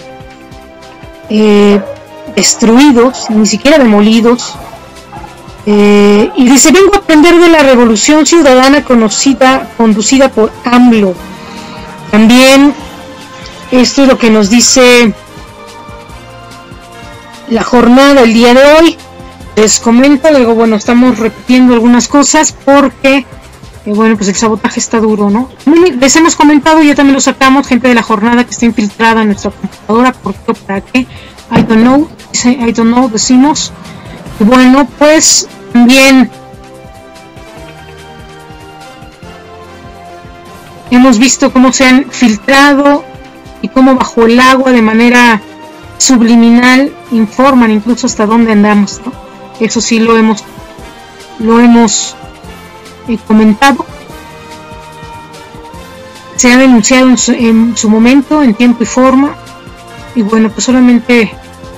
eh, destruidos, ni siquiera demolidos. Eh, y dice, vengo a aprender de la revolución ciudadana conocida, conducida por AMLO. También esto es lo que nos dice la jornada el día de hoy. Les comento, luego bueno, estamos repitiendo algunas cosas porque... Eh, bueno, pues el sabotaje está duro, ¿no? Les hemos comentado, ya también lo sacamos, gente de la jornada que está infiltrada en nuestra computadora, ¿por qué o para qué? I don't know, I don't know, decimos. Y bueno, pues también hemos visto cómo se han filtrado y cómo bajo el agua de manera subliminal informan incluso hasta dónde andamos, ¿no? Eso sí lo hemos, lo hemos He comentado, se ha denunciado en su, en su momento, en tiempo y forma, y bueno, pues solamente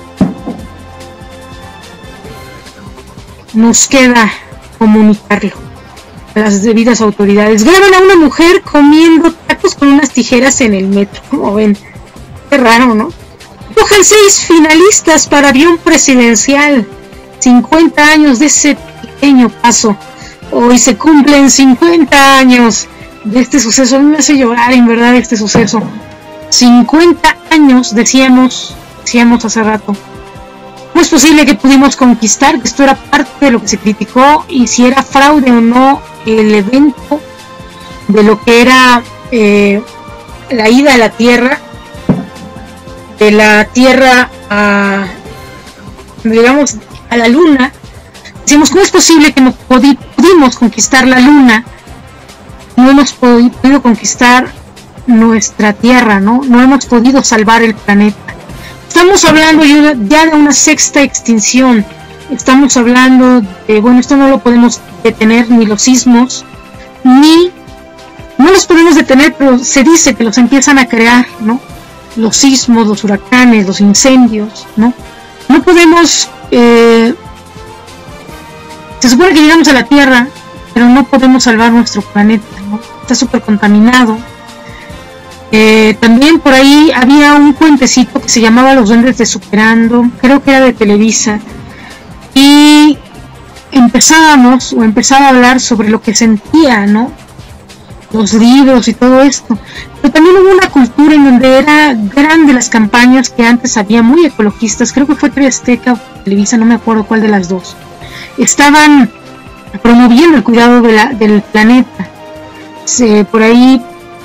nos queda comunicarlo a las debidas autoridades. Graban a una mujer comiendo tacos con unas tijeras en el metro, como ven, Qué raro, ¿no? Cojan seis finalistas para avión presidencial. cincuenta años de ese pequeño paso. Hoy se cumplen cincuenta años de este suceso. A mí me hace llorar, en verdad, este suceso. cincuenta años, decíamos, decíamos hace rato. ¿Cómo es posible que pudimos conquistar? Que esto era parte de lo que se criticó, y si era fraude o no el evento de lo que era eh, la ida a la Tierra, de la Tierra a, digamos, a la Luna. Decimos, ¿cómo es posible que no pudimos conquistar la Luna? No hemos podido conquistar nuestra Tierra, ¿no? No hemos podido salvar el planeta. Estamos hablando ya de una sexta extinción. Estamos hablando de, bueno, esto no lo podemos detener, ni los sismos, ni, no los podemos detener, pero se dice que los empiezan a crear, ¿no? Los sismos, los huracanes, los incendios, ¿no? No podemos, eh, se supone que llegamos a la Tierra, pero no podemos salvar nuestro planeta, ¿no? Está súper contaminado. Eh, también por ahí había un cuentecito que se llamaba Los Duendes de Superando, creo que era de Televisa, y empezábamos, o empezaba a hablar sobre lo que sentía, ¿no? Los libros y todo esto. Pero también hubo una cultura en donde era grande las campañas que antes había, muy ecologistas, creo que fue T V Azteca o Televisa, no me acuerdo cuál de las dos. Estaban promoviendo el cuidado de la, del planeta. Se, por ahí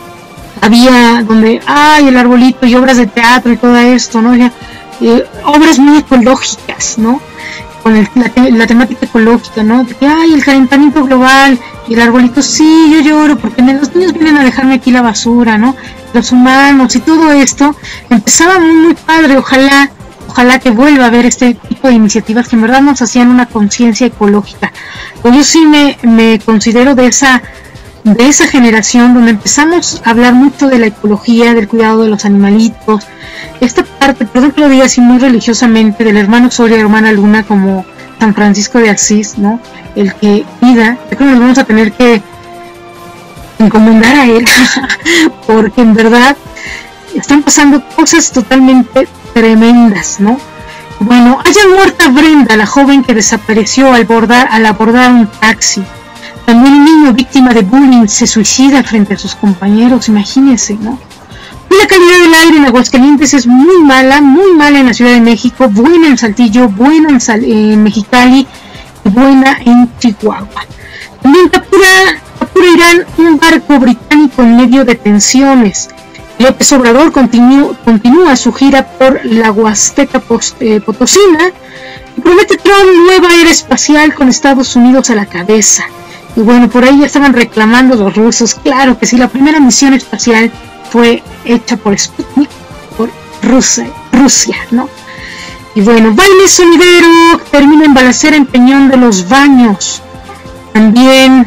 había donde, ay, el arbolito y obras de teatro y todo esto, ¿no? Ya, eh, obras muy ecológicas, ¿no? Con el, la, la temática ecológica, ¿no? De que, ay, el calentamiento global y el arbolito, sí, yo lloro porque los niños vienen a dejarme aquí la basura, ¿no? Los humanos y todo esto empezaba muy, muy padre. Ojalá, ojalá que vuelva a haber este tipo de iniciativas que en verdad nos hacían una conciencia ecológica. Pues yo sí me, me considero de esa de esa generación donde empezamos a hablar mucho de la ecología, del cuidado de los animalitos, esta parte, perdón que lo diga así muy religiosamente, del hermano Sol y la hermana Luna, como San Francisco de Asís, ¿no? El que cuida. Yo creo que nos vamos a tener que encomendar a él porque en verdad están pasando cosas totalmente tremendas, ¿no? Bueno, haya muerta Brenda, la joven que desapareció al abordar, al abordar un taxi. También un niño víctima de bullying se suicida frente a sus compañeros, imagínense, ¿no? Y la calidad del aire en Aguascalientes es muy mala, muy mala en la Ciudad de México, buena en Saltillo, buena en, Sal en Mexicali y buena en Chihuahua. También captura, captura Irán un barco británico en medio de tensiones. López Obrador continúa, continúa su gira por la Huasteca eh, Potosina y promete Trump nueva era espacial con Estados Unidos a la cabeza. Y bueno, por ahí ya estaban reclamando los rusos, claro que sí, la primera misión espacial fue hecha por Sputnik, por Rusia, Rusia, ¿no? Y bueno, baile sonidero, termina en balacera en Peñón de los Baños. También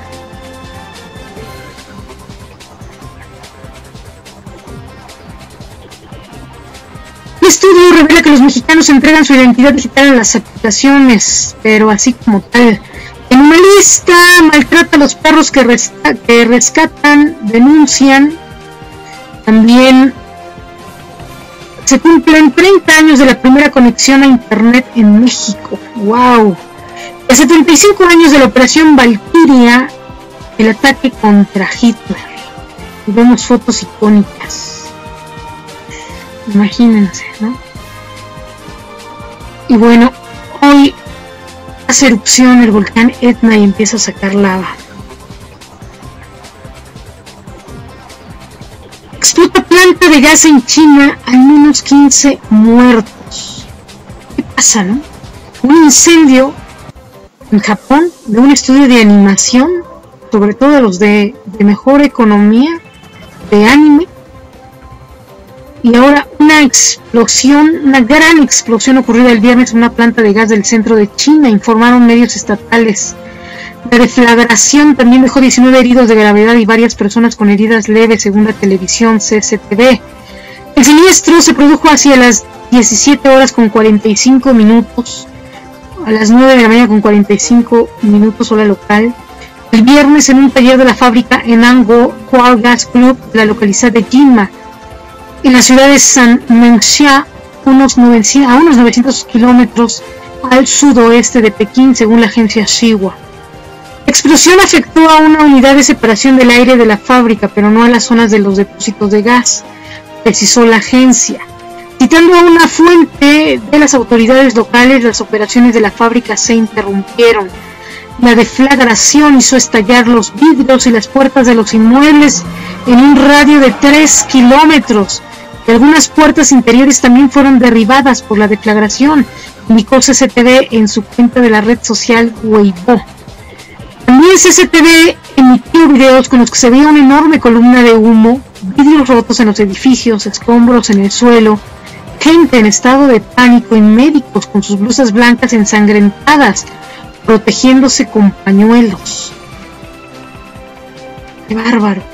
el estudio revela que los mexicanos entregan su identidad digital a las aplicaciones, pero así como tal. En una lista, maltrata a los perros que, resca que rescatan, denuncian. También se cumplen treinta años de la primera conexión a internet en México. ¡Wow! De setenta y cinco años de la operación Valkyria, el ataque contra Hitler. Y vemos fotos icónicas. Imagínense, ¿no? Y bueno, hoy hace erupción el volcán Etna y empieza a sacar lava. Explota planta de gas en China, al menos quince muertos. ¿Qué pasa, no? Un incendio en Japón de un estudio de animación, sobre todo los de, de mejor economía, de anime. Y ahora una explosión, una gran explosión ocurrida el viernes en una planta de gas del centro de China, informaron medios estatales. La deflagración también dejó diecinueve heridos de gravedad y varias personas con heridas leves, según la televisión C C T V. El siniestro se produjo hacia las diecisiete horas con cuarenta y cinco minutos, a las nueve de la mañana con cuarenta y cinco minutos hora local, el viernes en un taller de la fábrica Enango Coal Gas Club, la localidad de Jinma. en la ciudad de Saint-Mengxia, unos novecientos, a unos novecientos kilómetros al sudoeste de Pekín, según la agencia Xinhua. La explosión afectó a una unidad de separación del aire de la fábrica, pero no a las zonas de los depósitos de gas, precisó la agencia. Citando a una fuente de las autoridades locales, las operaciones de la fábrica se interrumpieron. La deflagración hizo estallar los vidrios y las puertas de los inmuebles en un radio de tres kilómetros. Y algunas puertas interiores también fueron derribadas por la deflagración, indicó C C T V en su cuenta de la red social Weibo. También C C T V emitió videos con los que se veía una enorme columna de humo, vidrios rotos en los edificios, escombros en el suelo, gente en estado de pánico y médicos con sus blusas blancas ensangrentadas, protegiéndose con pañuelos. ¡Qué bárbaro!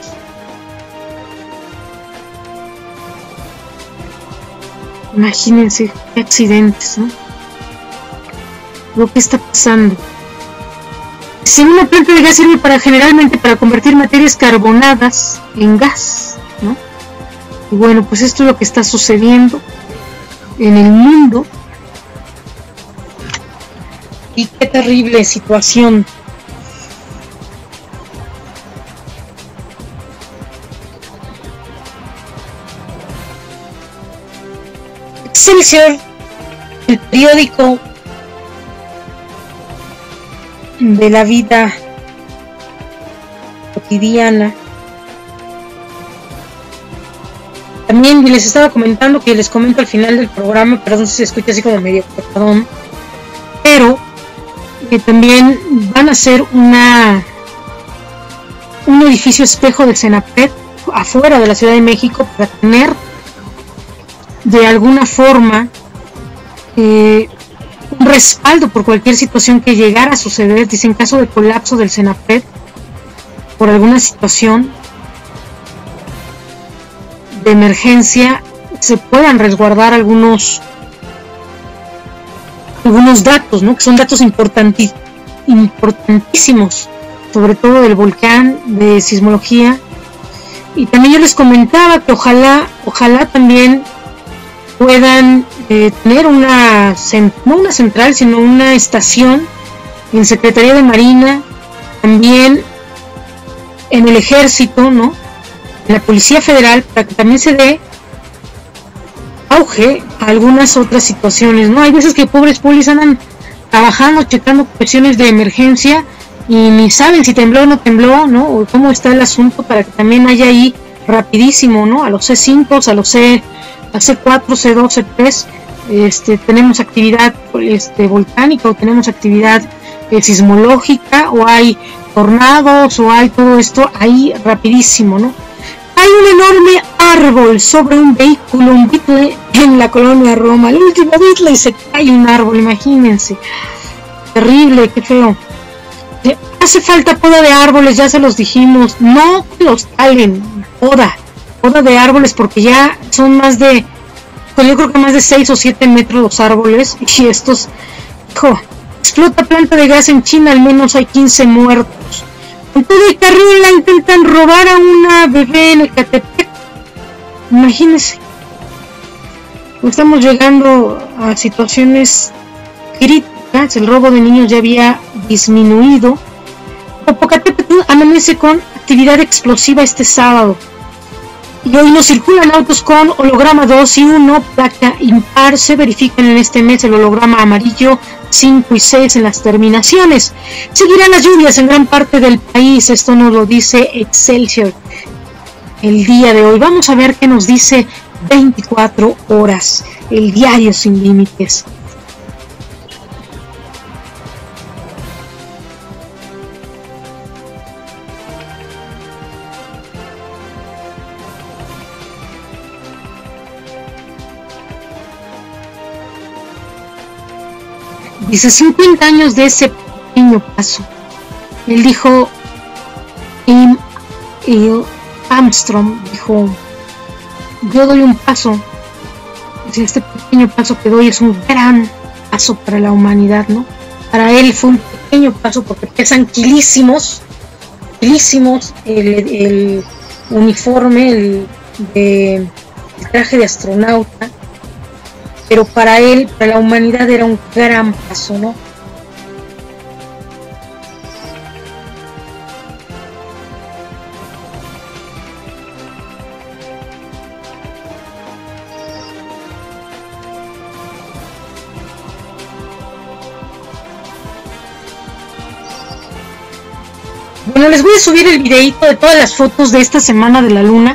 Imagínense qué accidentes, ¿no? Lo que está pasando. Si una planta de gas sirve para generalmente para convertir materias carbonadas en gas, ¿no? Y bueno, pues esto es lo que está sucediendo en el mundo. Y qué terrible situación. Excelsior, el periódico de la vida cotidiana. También les estaba comentando, que les comento al final del programa, perdón si se escucha así como medio cortadón, pero que también van a hacer una un edificio espejo de Senapred afuera de la Ciudad de México para tener de alguna forma eh, un respaldo por cualquier situación que llegara a suceder. Dice, en caso de colapso del Senapred por alguna situación de emergencia, se puedan resguardar algunos algunos datos, ¿no? Que son datos importanti importantísimos, sobre todo del volcán, de sismología. Y también yo les comentaba que ojalá ojalá también puedan eh, tener una, no una central, sino una estación en Secretaría de Marina, también en el Ejército, ¿no? En la Policía Federal, para que también se dé auge a algunas otras situaciones, ¿no? Hay veces que pobres polis andan trabajando, checando cuestiones de emergencia y ni saben si tembló o no tembló, ¿no? O cómo está el asunto, para que también haya ahí rapidísimo, ¿no? A los C cinco, a los C, a C cuatro, C dos, C tres, este, tenemos actividad este, volcánica, o tenemos actividad eh, sismológica, o hay tornados, o hay todo esto ahí rapidísimo, ¿no? Hay un enorme árbol sobre un vehículo, un Beetle, en la colonia Roma. El último Beetle y se cae un árbol, imagínense. Terrible, qué feo. Hace falta poda de árboles, ya se los dijimos. No los talen, poda. Poda de árboles, porque ya son más de, pues yo creo que más de seis o siete metros los árboles. Y estos, hijo, explota planta de gas en China, al menos hay quince muertos. En todo el Carriola intentan robar a una bebé en Ecatepec. Imagínense. Estamos llegando a situaciones críticas. El robo de niños ya había disminuido. Popocatépetl amanece con actividad explosiva este sábado. Y hoy no circulan autos con holograma dos y uno, placa impar. Se verifican en este mes el holograma amarillo cinco y seis en las terminaciones. Seguirán las lluvias en gran parte del país, esto nos lo dice Excelsior el día de hoy. Vamos a ver qué nos dice veinticuatro horas, el diario sin límites. Dice, cincuenta años de ese pequeño paso. Él dijo, Im, Il Armstrong dijo, yo doy un paso. Dice, este pequeño paso que doy es un gran paso para la humanidad, ¿no? Para él fue un pequeño paso porque pesan kilísimos, kilísimos el, el uniforme el de el traje de astronauta, pero para él, para la humanidad era un gran paso, ¿no? Bueno, les voy a subir el videito de todas las fotos de esta semana de la luna.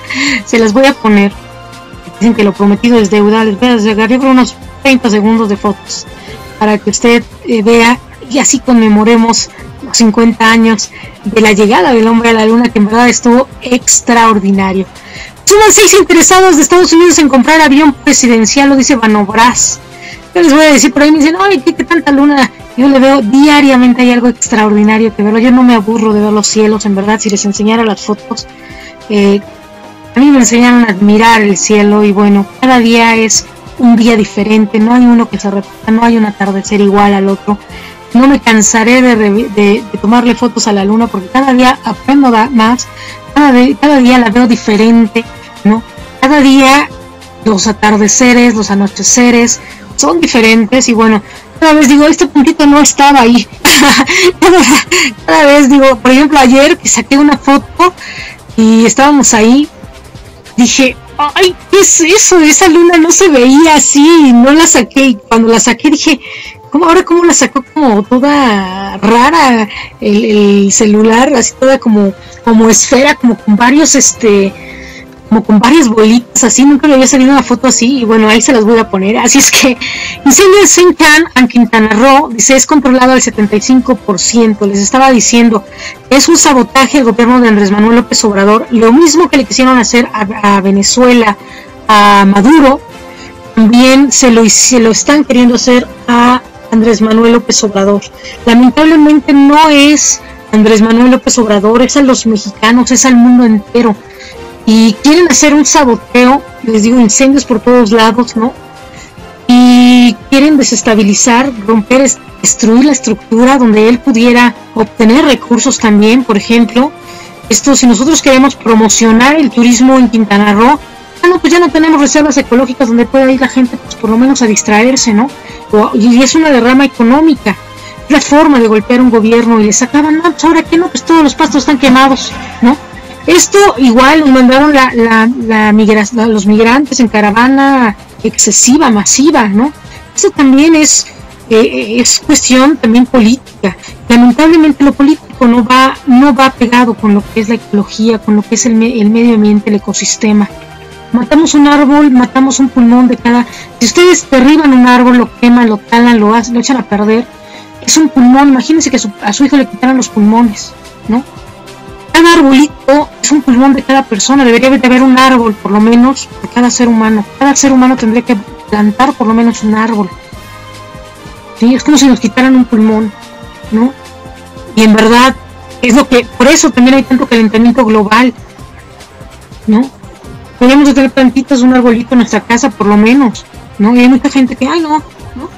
Se las voy a poner. Dicen que lo prometido es deuda. Les voy a llegar, yo creo, unos treinta segundos de fotos para que usted eh, vea y así conmemoremos los cincuenta años de la llegada del hombre a la luna, que en verdad estuvo extraordinario. Suman seis interesados de Estados Unidos en comprar avión presidencial, lo dice Banobras. Yo les voy a decir, por ahí me dicen, ay, ¿qué, qué tanta luna? Yo le veo diariamente, hay algo extraordinario que verlo. Yo no me aburro de ver los cielos, en verdad. Si les enseñara las fotos, eh, a mí me enseñaron a admirar el cielo. Y bueno, cada día es un día diferente, no hay uno que se repita, no hay un atardecer igual al otro. No me cansaré de, de, de tomarle fotos a la luna, porque cada día aprendo más, cada, de, cada día la veo diferente, ¿no? Cada día los atardeceres, los anocheceres son diferentes. Y bueno, cada vez digo, este puntito no estaba ahí. cada, cada vez digo, por ejemplo, ayer que saqué una foto y estábamos ahí, dije, ay, ¿qué es eso? Esa luna no se veía así, no la saqué. Y cuando la saqué dije, ¿cómo ahora cómo la sacó como toda rara el, el celular? Así toda como, como esfera, como con varios, este... como con varias bolitas así, nunca le había salido una foto así. Y bueno, ahí se las voy a poner. Así es que incendio en Sincan, en Quintana Roo, dice, es controlado al setenta y cinco por ciento. Les estaba diciendo, es un sabotaje al gobierno de Andrés Manuel López Obrador, lo mismo que le quisieron hacer a, a Venezuela, a Maduro, también se lo, se lo están queriendo hacer a Andrés Manuel López Obrador. Lamentablemente no es Andrés Manuel López Obrador, es a los mexicanos, es al mundo entero. Y quieren hacer un saboteo, les digo, incendios por todos lados, ¿no? Y quieren desestabilizar, romper, destruir la estructura donde él pudiera obtener recursos también. Por ejemplo, esto, si nosotros queremos promocionar el turismo en Quintana Roo, ah, no, pues ya no tenemos reservas ecológicas donde pueda ir la gente, pues por lo menos a distraerse, ¿no? O, y es una derrama económica, es la forma de golpear un gobierno. Y les sacaban, no, pues ahora que no, pues todos los pastos están quemados, ¿no? Esto igual mandaron la, la, la migra, la, los migrantes en caravana excesiva, masiva, ¿no? Eso también es, eh, es cuestión también política. Lamentablemente lo político no va, no va pegado con lo que es la ecología, con lo que es el, el medio ambiente, el ecosistema. Matamos un árbol, matamos un pulmón de cada... Si ustedes derriban un árbol, lo queman, lo talan, lo, hacen, lo echan a perder, es un pulmón. Imagínense que a su, a su hijo le quitaran los pulmones, ¿no? Cada arbolito es un pulmón de cada persona. Debería de haber un árbol por lo menos de cada ser humano. Cada ser humano tendría que plantar por lo menos un árbol. ¿Sí? Es como si nos quitaran un pulmón, ¿no? Y en verdad es lo que, por eso también hay tanto calentamiento global, ¿no? Podríamos tener plantitas, un arbolito en nuestra casa por lo menos, ¿no? Y hay mucha gente que, ay no, ¿no?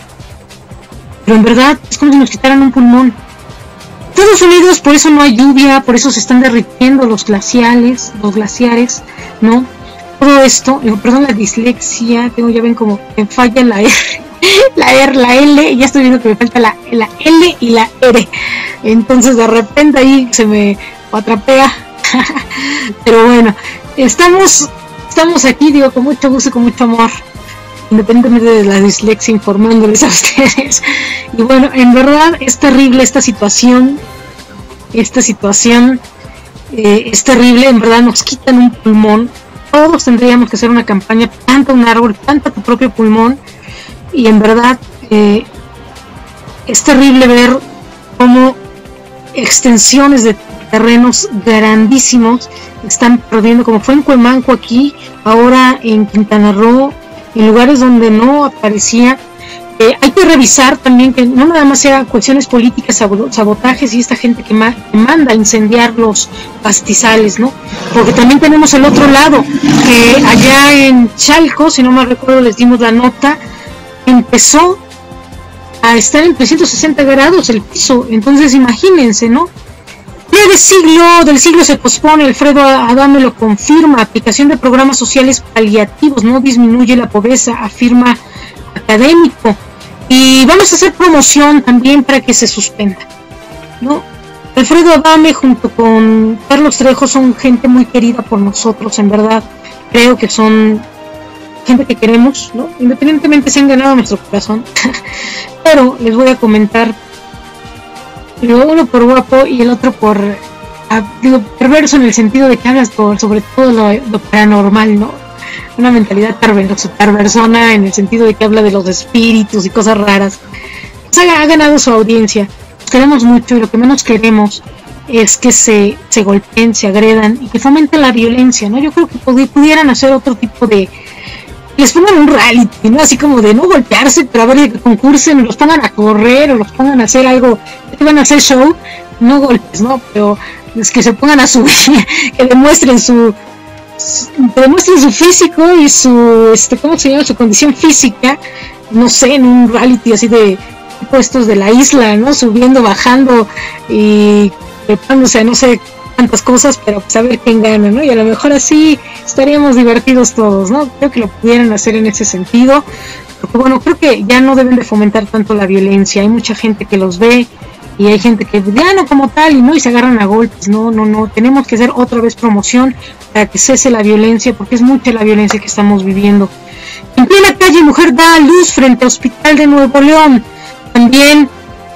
Pero en verdad es como si nos quitaran un pulmón. Estados Unidos, por eso no hay lluvia, por eso se están derritiendo los glaciales, los glaciares, ¿no? Todo esto, eh, perdón, la dislexia, tengo, ya ven como me falla la R, la R, la L, y ya estoy viendo que me falta la, la L y la R. Entonces de repente ahí se me atrapea. Pero bueno, estamos, estamos aquí, digo, con mucho gusto, con mucho amor, independientemente de la dislexia, informándoles a ustedes. Y bueno, en verdad es terrible esta situación, esta situación eh, es terrible, en verdad nos quitan un pulmón. Todos tendríamos que hacer una campaña, planta un árbol, planta tu propio pulmón. Y en verdad eh, es terrible ver cómo extensiones de terrenos grandísimos están perdiendo, como fue en Cuemanco aquí, ahora en Quintana Roo, en lugares donde no aparecía. Eh, hay que revisar también que no nada más sea cuestiones políticas, sabotajes y esta gente que, ma que manda a incendiar los pastizales, ¿no? Porque también tenemos el otro lado, que allá en Chalco, si no me recuerdo, les dimos la nota, empezó a estar en trescientos sesenta grados el piso. Entonces imagínense, ¿no? ¿Qué cierre de siglo, del siglo se pospone, Alfredo Adame lo confirma, aplicación de programas sociales paliativos no disminuye la pobreza, afirma académico. Y vamos a hacer promoción también para que se suspenda, ¿no? Alfredo Adame junto con Carlos Trejo son gente muy querida por nosotros, en verdad, creo que son gente que queremos, ¿no? Independientemente se han ganado nuestro corazón, pero les voy a comentar, uno por guapo y el otro por, ah, digo, perverso en el sentido de que hablas por, sobre todo lo, lo paranormal, ¿no? Una mentalidad perversa, perversona en el sentido de que habla de los espíritus y cosas raras. O sea, ha ganado su audiencia. Nos queremos mucho y lo que menos queremos es que se, se golpeen, se agredan y que fomenten la violencia, ¿no? Yo creo que pudieran hacer otro tipo de... Les pongan un reality, ¿no? Así como de no golpearse, pero a ver que concursen, los pongan a correr o los pongan a hacer algo, que van a hacer show, no golpes, ¿no? Pero es que se pongan a subir, que demuestren su... que demuestren su físico y su, este, ¿cómo se llama? Su condición física, no sé, en un reality así de puestos de la isla, ¿no? Subiendo, bajando y preparándose a no sé cuántas cosas, pero pues a ver quién gana, ¿no? Y a lo mejor así estaríamos divertidos todos, ¿no? Creo que lo pudieran hacer en ese sentido, porque bueno, creo que ya no deben de fomentar tanto la violencia, hay mucha gente que los ve y hay gente que ya no como tal y no y se agarran a golpes, no, no, no, tenemos que hacer otra vez promoción para que cese la violencia, porque es mucha la violencia que estamos viviendo. En plena calle, mujer da a luz frente al hospital de Nuevo León. También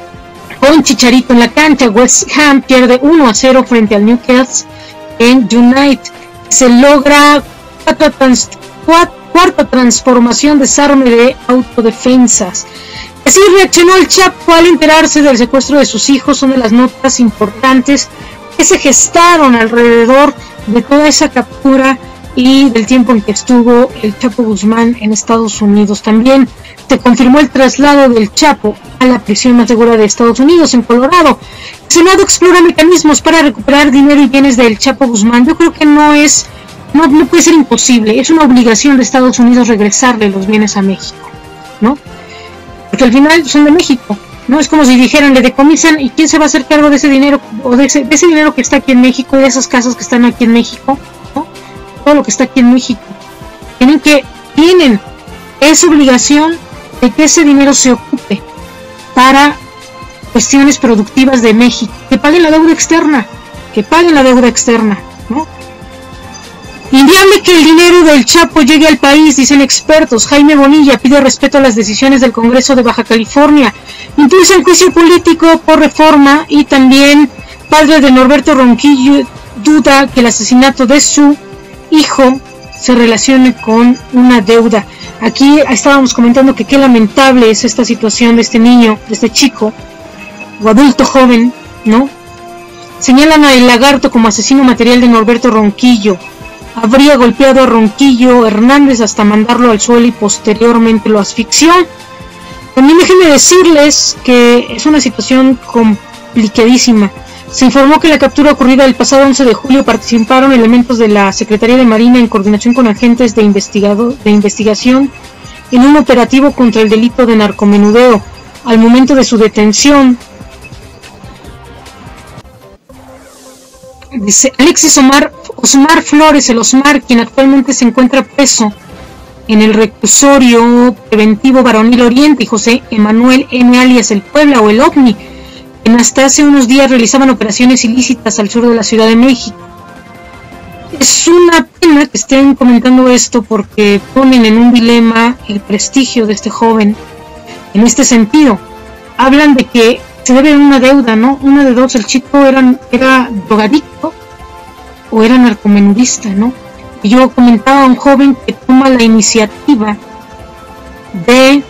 con Chicharito en la cancha, West Ham pierde uno a cero frente al Newcastle en United. Se logra cuatro trans, cuatro, cuarta transformación, desarme de autodefensas. Así reaccionó el Chapo al enterarse del secuestro de sus hijos. Son de las notas importantes que se gestaron alrededor de toda esa captura y del tiempo en que estuvo el Chapo Guzmán en Estados Unidos. También se confirmó el traslado del Chapo a la prisión más segura de Estados Unidos, en Colorado. El Senado explora mecanismos para recuperar dinero y bienes del Chapo Guzmán. Yo creo que no es, no, no puede ser imposible, es una obligación de Estados Unidos regresarle los bienes a México, ¿no? Porque al final son de México, ¿no? Es como si dijeran, le decomisan, ¿y quién se va a hacer cargo de ese dinero, o de ese, de ese dinero que está aquí en México, de esas casas que están aquí en México, ¿no? Todo lo que está aquí en México. Tienen que, tienen esa obligación de que ese dinero se ocupe para cuestiones productivas de México, que paguen la deuda externa, que paguen la deuda externa, ¿no? Inviable que el dinero del Chapo llegue al país, dicen expertos. Jaime Bonilla pide respeto a las decisiones del Congreso de Baja California. Impulsa un juicio político por reforma y también padre de Norberto Ronquillo duda que el asesinato de su hijo se relacione con una deuda. Aquí estábamos comentando que qué lamentable es esta situación de este niño, de este chico o adulto joven, ¿no? Señalan a El Lagarto como asesino material de Norberto Ronquillo. Habría golpeado a Ronquillo Hernández hasta mandarlo al suelo y posteriormente lo asfixió. También déjenme decirles que es una situación complicadísima. Se informó que en la captura ocurrida el pasado once de julio participaron elementos de la Secretaría de Marina en coordinación con agentes de, investigado, de investigación en un operativo contra el delito de narcomenudeo. Al momento de su detención, dice Alexis Omar, Osmar Flores, el Osmar, quien actualmente se encuentra preso en el reclusorio preventivo Varonil Oriente, y José Emanuel N. alias El Puebla o el OVNI, quien hasta hace unos días realizaban operaciones ilícitas al sur de la Ciudad de México. Es una pena que estén comentando esto porque ponen en un dilema el prestigio de este joven. En este sentido, hablan de que se debe una deuda, ¿no? Una de dos, el chico era, era drogadicto o era narcomenudista, ¿no? Y yo comentaba a un joven que toma la iniciativa de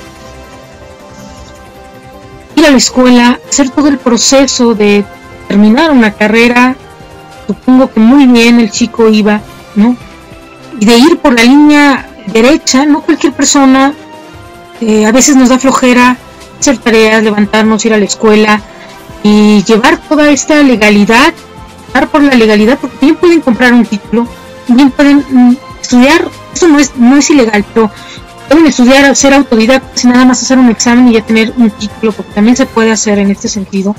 ir a la escuela, hacer todo el proceso de terminar una carrera, supongo que muy bien el chico iba, ¿no? Y de ir por la línea derecha, no cualquier persona, eh, a veces nos da flojera hacer tareas, levantarnos, ir a la escuela y llevar toda esta legalidad, dar por la legalidad, porque bien pueden comprar un título, bien pueden mm, estudiar, eso no es, no es ilegal, pero pueden estudiar, ser autodidactas y nada más hacer un examen y ya tener un título, porque también se puede hacer en este sentido.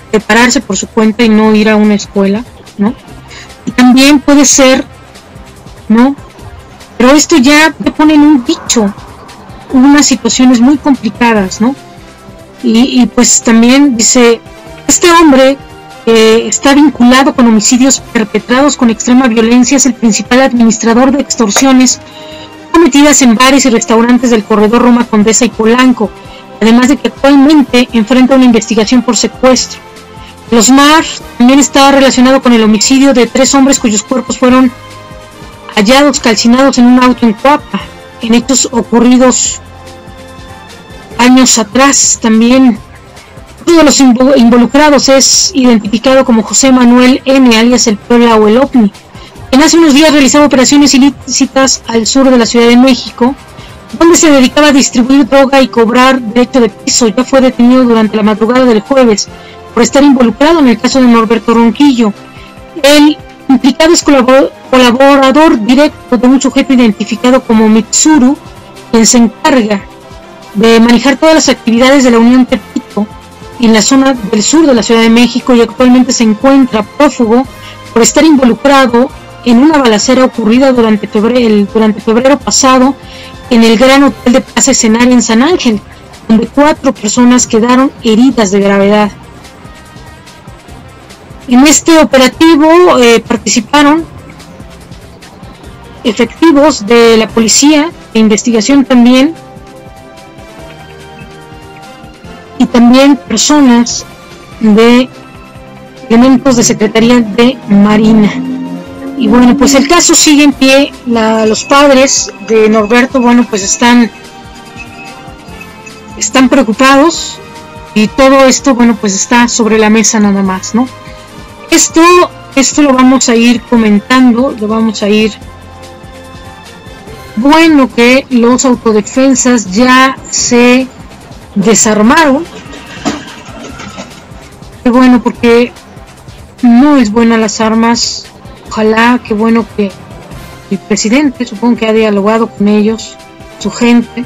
prepararse por su cuenta y no ir a una escuela, ¿no? Y también puede ser, ¿no? Pero esto ya te pone en un bicho, unas situaciones muy complicadas, ¿no? Y, y pues también dice, este hombre eh, está vinculado con homicidios perpetrados con extrema violencia, es el principal administrador de extorsiones cometidas en bares y restaurantes del corredor Roma Condesa y Polanco, además de que actualmente enfrenta una investigación por secuestro. Los Mar también está relacionado con el homicidio de tres hombres cuyos cuerpos fueron hallados calcinados en un auto en Coapa, en hechos ocurridos años atrás. También uno de los involucrados es identificado como José Manuel N., alias el Puebla o el OVNI, quien hace unos días realizaba operaciones ilícitas al sur de la Ciudad de México, donde se dedicaba a distribuir droga y cobrar derecho de piso. Ya fue detenido durante la madrugada del jueves por estar involucrado en el caso de Norberto Ronquillo. El implicado es colaborador directo de un sujeto identificado como Mitsuru, quien se encarga de manejar todas las actividades de la Unión Tepito en la zona del sur de la Ciudad de México, y actualmente se encuentra prófugo por estar involucrado en una balacera ocurrida durante febrero, el, durante febrero pasado en el Gran Hotel de Plaza Escenario en San Ángel, donde cuatro personas quedaron heridas de gravedad. En este operativo eh, participaron efectivos de la policía de investigación también, y también personas de elementos de Secretaría de Marina. Y bueno, pues el caso sigue en pie. La, los padres de Norberto, bueno, pues están están preocupados, y todo esto, bueno, pues está sobre la mesa nada más, ¿no? Esto, esto lo vamos a ir comentando, lo vamos a ir... Bueno, que los autodefensas ya se desarmaron. Qué bueno, porque no es buena las armas. Ojalá, qué bueno que el presidente, supongo que ha dialogado con ellos, su gente.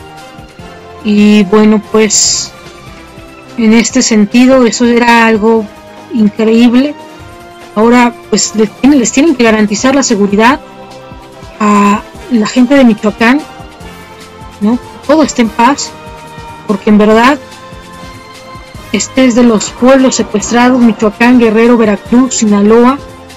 Y bueno, pues en este sentido, eso era algo increíble. Ahora pues les tienen, les tienen que garantizar la seguridad a la gente de Michoacán, ¿no? Todo esté en paz, porque en verdad este es de los pueblos secuestrados: Michoacán, Guerrero, Veracruz, Sinaloa.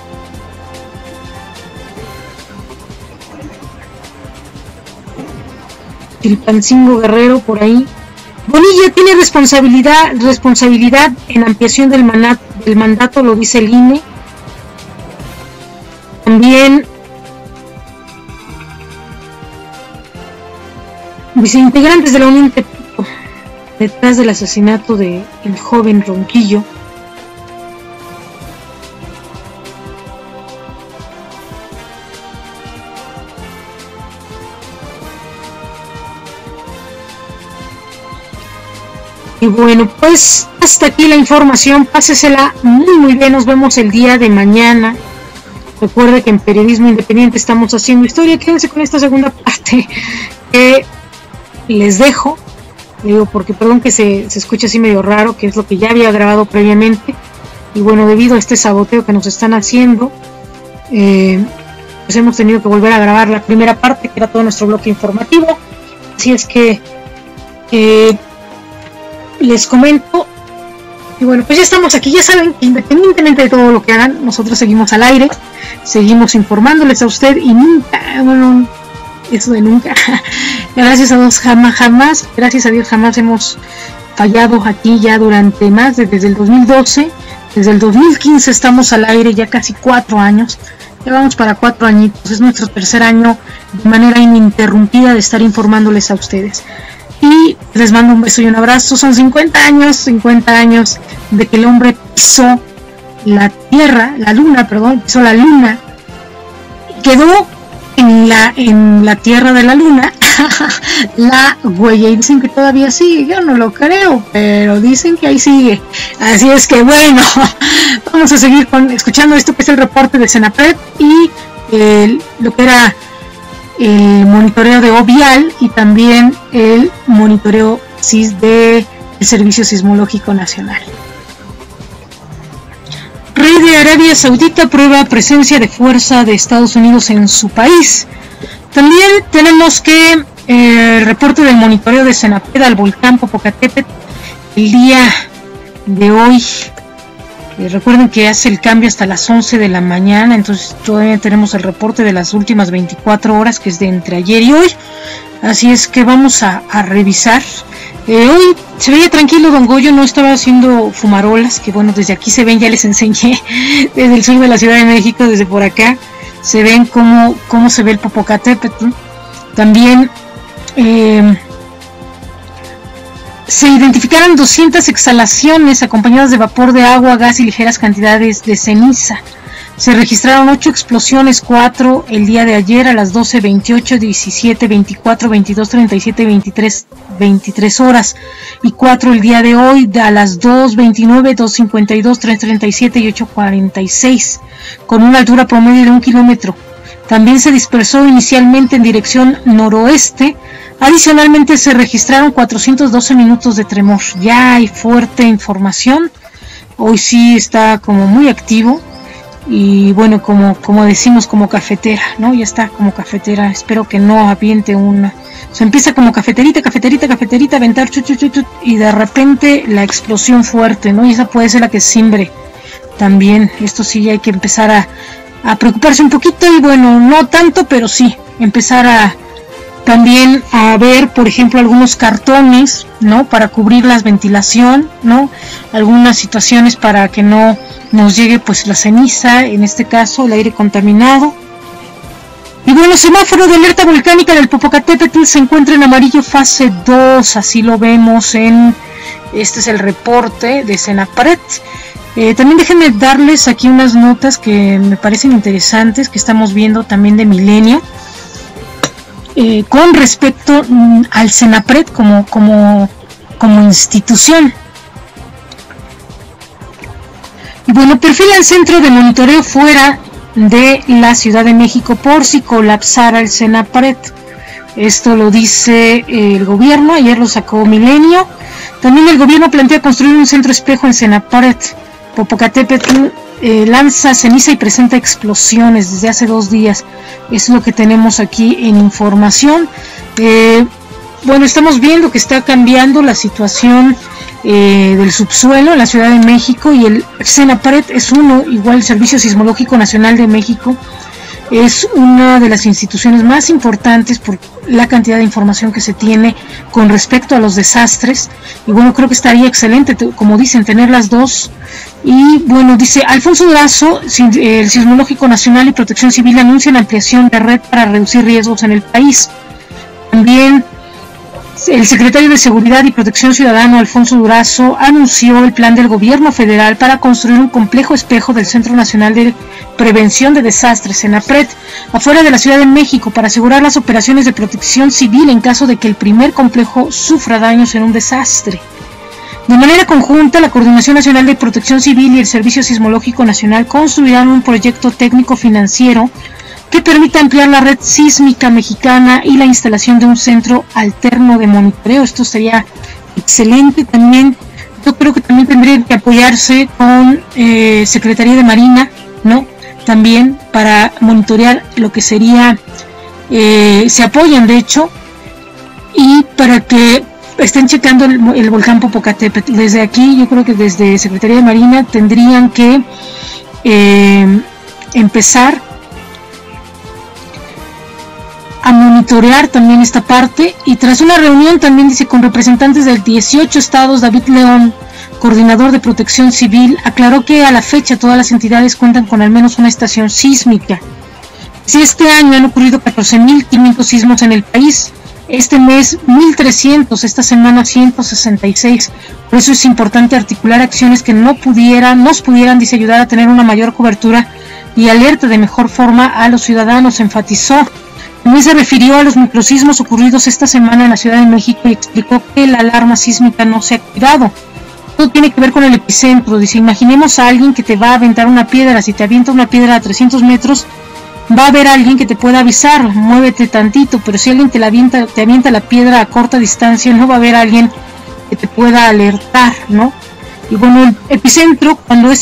Chilpancingo, Guerrero, por ahí. Bonilla tiene responsabilidad responsabilidad en ampliación del, manat, del mandato, lo dice el I N E. También viceintegrantes de la Unión Tepito detrás del asesinato de el joven Ronquillo. Y bueno, pues hasta aquí la información. Pásesela muy muy bien. Nos vemos el día de mañana. Recuerde que en Periodismo Independiente estamos haciendo historia. Quédense con esta segunda parte que les dejo. Digo, porque perdón que se, se escuche así medio raro, que es lo que ya había grabado previamente. Y bueno, debido a este saboteo que nos están haciendo, eh, pues hemos tenido que volver a grabar la primera parte, que era todo nuestro bloque informativo. Así es que eh, les comento. Y bueno, pues ya estamos aquí. Ya saben que independientemente de todo lo que hagan, nosotros seguimos al aire, seguimos informándoles a usted, y nunca, bueno, eso de nunca, gracias a Dios jamás, jamás, gracias a Dios jamás hemos fallado aquí ya durante más de, desde el dos mil doce, desde el dos mil quince estamos al aire, ya casi cuatro años, ya vamos para cuatro añitos, es nuestro tercer año de manera ininterrumpida de estar informándoles a ustedes. Y les mando un beso y un abrazo. Son cincuenta años, cincuenta años de que el hombre pisó la tierra, la luna, perdón, pisó la luna, y quedó en la, en la tierra de la luna la huella, y dicen que todavía sigue. Yo no lo creo, pero dicen que ahí sigue. Así es que bueno, vamos a seguir con, escuchando esto que es el reporte de Senapred y eh, lo que era el monitoreo de OVIAL y también el monitoreo S I S del Servicio Sismológico Nacional. Rey de Arabia Saudita prueba presencia de fuerza de Estados Unidos en su país. También tenemos que eh, el reporte del monitoreo de Senapred al volcán Popocatépetl el día de hoy. Eh, recuerden que hace el cambio hasta las once de la mañana, entonces todavía tenemos el reporte de las últimas veinticuatro horas, que es de entre ayer y hoy. Así es que vamos a, a revisar. Eh, hoy se veía tranquilo Don Goyo, no estaba haciendo fumarolas, que bueno, desde aquí se ven, ya les enseñé, desde el sur de la Ciudad de México, desde por acá, se ven cómo, cómo se ve el Popocatépetl. También eh, se identificaron doscientas exhalaciones acompañadas de vapor de agua, gas y ligeras cantidades de ceniza. Se registraron ocho explosiones, cuatro el día de ayer a las doce veintiocho, diecisiete veinticuatro, veintidós treinta y siete, veintitrés veintitrés horas, y cuatro el día de hoy a las dos veintinueve, dos cincuenta y dos, tres treinta y siete y ocho cuarenta y seis, con una altura promedio de un kilómetro. También se dispersó inicialmente en dirección noroeste. Adicionalmente se registraron cuatrocientos doce minutos de tremor. Ya hay fuerte información. Hoy sí está como muy activo. Y bueno, como, como decimos, como cafetera, ¿no? Ya está como cafetera. Espero que no aviente una. Se empieza como cafeterita, cafeterita, cafeterita, aventar chu, chu, chu, chu, y de repente la explosión fuerte, ¿no? Y esa puede ser la que simbre también. Esto sí hay que empezar a, a preocuparse un poquito. Y bueno, no tanto, pero sí empezar a también a ver, por ejemplo, algunos cartones, ¿no? Para cubrir la ventilación, ¿no? Algunas situaciones para que no nos llegue pues la ceniza, en este caso el aire contaminado. Y bueno, semáforo de alerta volcánica del Popocatépetl se encuentra en amarillo fase dos, así lo vemos en, este es el reporte de Senapred. Eh, también déjenme darles aquí unas notas que me parecen interesantes, que estamos viendo también de Milenio, eh, con respecto mm, al Senapred como, como, como institución. Y bueno, perfila el centro de monitoreo fuera de la Ciudad de México por si colapsara el Senapred. Esto lo dice el gobierno, ayer lo sacó Milenio. También el gobierno plantea construir un centro espejo en Senapred. Popocatépetl eh, lanza ceniza y presenta explosiones desde hace dos días. Es lo que tenemos aquí en información. Eh, bueno, estamos viendo que está cambiando la situación Eh, del subsuelo en la Ciudad de México, y el Senapred es uno, igual el Servicio Sismológico Nacional de México es una de las instituciones más importantes por la cantidad de información que se tiene con respecto a los desastres. Y bueno, creo que estaría excelente, como dicen, tener las dos. Y bueno, dice Alfonso Durazo, el Sismológico Nacional y Protección Civil anuncian ampliación de red para reducir riesgos en el país. También el secretario de Seguridad y Protección Ciudadana, Alfonso Durazo, anunció el plan del gobierno federal para construir un complejo espejo del Centro Nacional de Prevención de Desastres, Senapred, afuera de la Ciudad de México, para asegurar las operaciones de protección civil en caso de que el primer complejo sufra daños en un desastre. De manera conjunta, la Coordinación Nacional de Protección Civil y el Servicio Sismológico Nacional construirán un proyecto técnico-financiero que permita ampliar la red sísmica mexicana y la instalación de un centro alterno de monitoreo. Esto sería excelente. También yo creo que también tendrían que apoyarse con eh, Secretaría de Marina, ¿no? También para monitorear lo que sería, eh, se apoyan de hecho, y para que estén checando el, el volcán Popocatépetl. Desde aquí, yo creo que desde Secretaría de Marina tendrían que eh, empezar a monitorear también esta parte. Y tras una reunión también, dice, con representantes de dieciocho estados, David León, coordinador de Protección Civil, aclaró que a la fecha todas las entidades cuentan con al menos una estación sísmica. Si este año han ocurrido catorce mil quinientos sismos en el país, este mes mil trescientos, esta semana ciento sesenta y seis. Por eso es importante articular acciones que no pudieran, nos pudieran, dice, ayudar a tener una mayor cobertura y alerta de mejor forma a los ciudadanos, enfatizó. También se refirió a los microsismos ocurridos esta semana en la Ciudad de México y explicó que la alarma sísmica no se ha activado. Todo tiene que ver con el epicentro. Dice, imaginemos a alguien que te va a aventar una piedra. Si te avienta una piedra a trescientos metros, va a haber alguien que te pueda avisar, muévete tantito. Pero si alguien te, la avienta, te avienta la piedra a corta distancia, no va a haber alguien que te pueda alertar, ¿no? Y bueno, el epicentro, cuando es en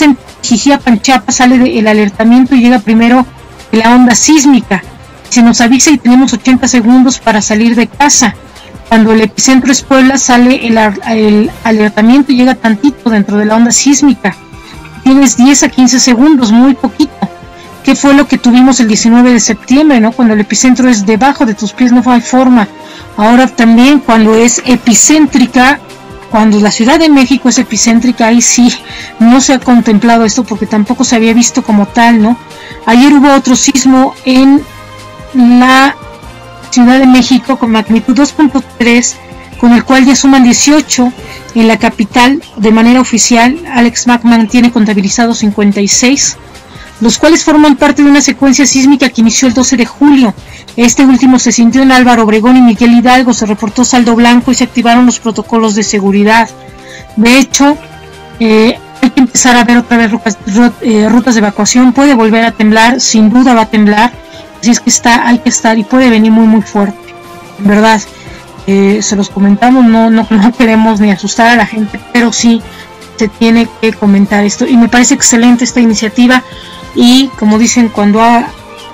Jijiapan, Chiapas, sale de, el alertamiento y llega primero la onda sísmica. Se nos avisa y tenemos ochenta segundos para salir de casa. Cuando el epicentro es Puebla, sale el, el alertamiento y llega tantito dentro de la onda sísmica. Tienes diez a quince segundos, muy poquito. ¿Qué fue lo que tuvimos el diecinueve de septiembre, no? Cuando el epicentro es debajo de tus pies, no hay forma. Ahora también cuando es epicéntrica, cuando la Ciudad de México es epicéntrica, ahí sí no se ha contemplado esto porque tampoco se había visto como tal, ¿no? Ayer hubo otro sismo en la Ciudad de México con magnitud dos punto tres, con el cual ya suman dieciocho en la capital de manera oficial. Alex Mackman tiene contabilizados cincuenta y seis, los cuales forman parte de una secuencia sísmica que inició el doce de julio. Este último se sintió en Álvaro Obregón y Miguel Hidalgo, se reportó saldo blanco y se activaron los protocolos de seguridad. De hecho, eh, hay que empezar a ver otra vez rutas, eh, rutas de evacuación. Puede volver a temblar, sin duda va a temblar, así es que está, hay que estar y puede venir muy muy fuerte, en verdad. Eh, se los comentamos, no, no, no queremos ni asustar a la gente, pero sí se tiene que comentar esto y me parece excelente esta iniciativa. Y como dicen, cuando a,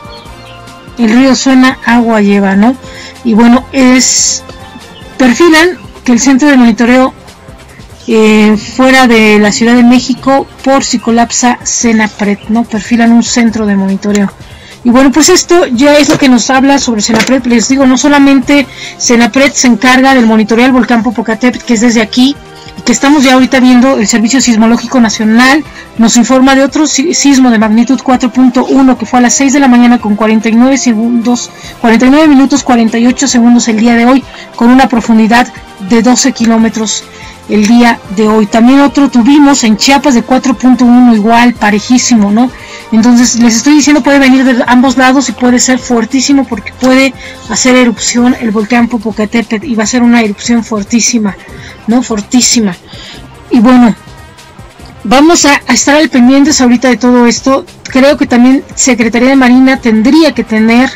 el río suena, agua lleva, ¿no? Y bueno, es perfilan que el centro de monitoreo eh, fuera de la Ciudad de México por si colapsa Senapred, ¿no? Perfilan un centro de monitoreo. Y bueno, pues esto ya es lo que nos habla sobre Senapred. Les digo, no solamente Senapred se encarga del monitoreo del volcán Popocatépetl, que es desde aquí, que estamos ya ahorita viendo. El Servicio Sismológico Nacional nos informa de otro sismo de magnitud cuatro punto uno que fue a las seis de la mañana con cuarenta y nueve segundos, cuarenta y nueve minutos cuarenta y ocho segundos el día de hoy, con una profundidad de doce kilómetros el día de hoy. También otro tuvimos en Chiapas de cuatro punto uno, igual, parejísimo, ¿no? Entonces les estoy diciendo, puede venir de ambos lados y puede ser fuertísimo porque puede hacer erupción el volcán Popocatépetl y va a ser una erupción fuertísima, ¿no? Fortísima. Y bueno, vamos a, a estar al pendientes ahorita de todo esto. Creo que también Secretaría de Marina tendría que tener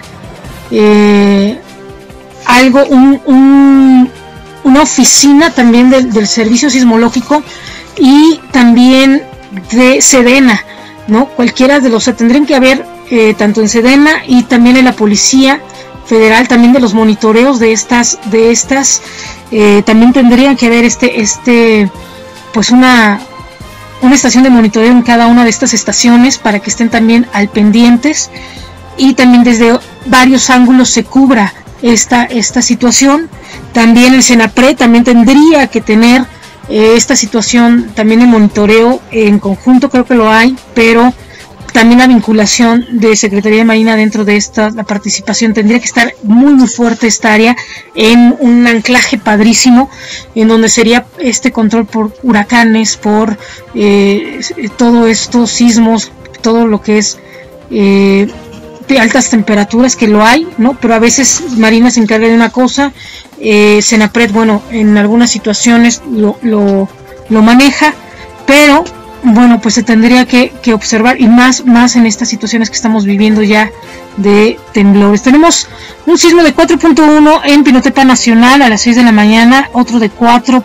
eh, algo, un, un, una oficina también del, del Servicio Sismológico y también de Sedena, ¿no? Cualquiera de los, tendrían que haber eh, tanto en Sedena y también en la Policía Federal, también de los monitoreos de estas, de estas, eh, también tendrían que haber este, este, pues una, una estación de monitoreo en cada una de estas estaciones para que estén también al pendientes y también desde varios ángulos se cubra esta, esta situación. También el Senapred también tendría que tener eh, esta situación también de monitoreo en conjunto, creo que lo hay, pero también la vinculación de Secretaría de Marina dentro de esta, la participación, tendría que estar muy muy fuerte esta área en un anclaje padrísimo, en donde sería este control por huracanes, por eh, todo estos sismos, todo lo que es eh, de altas temperaturas, que lo hay, ¿no? Pero a veces Marina se encarga de una cosa, eh, Senapred, bueno, en algunas situaciones lo, lo, lo maneja, pero bueno, pues se tendría que, que observar, y más, más en estas situaciones que estamos viviendo ya de temblores. Tenemos un sismo de cuatro punto uno en Pinotepa Nacional a las seis de la mañana, otro de cuatro.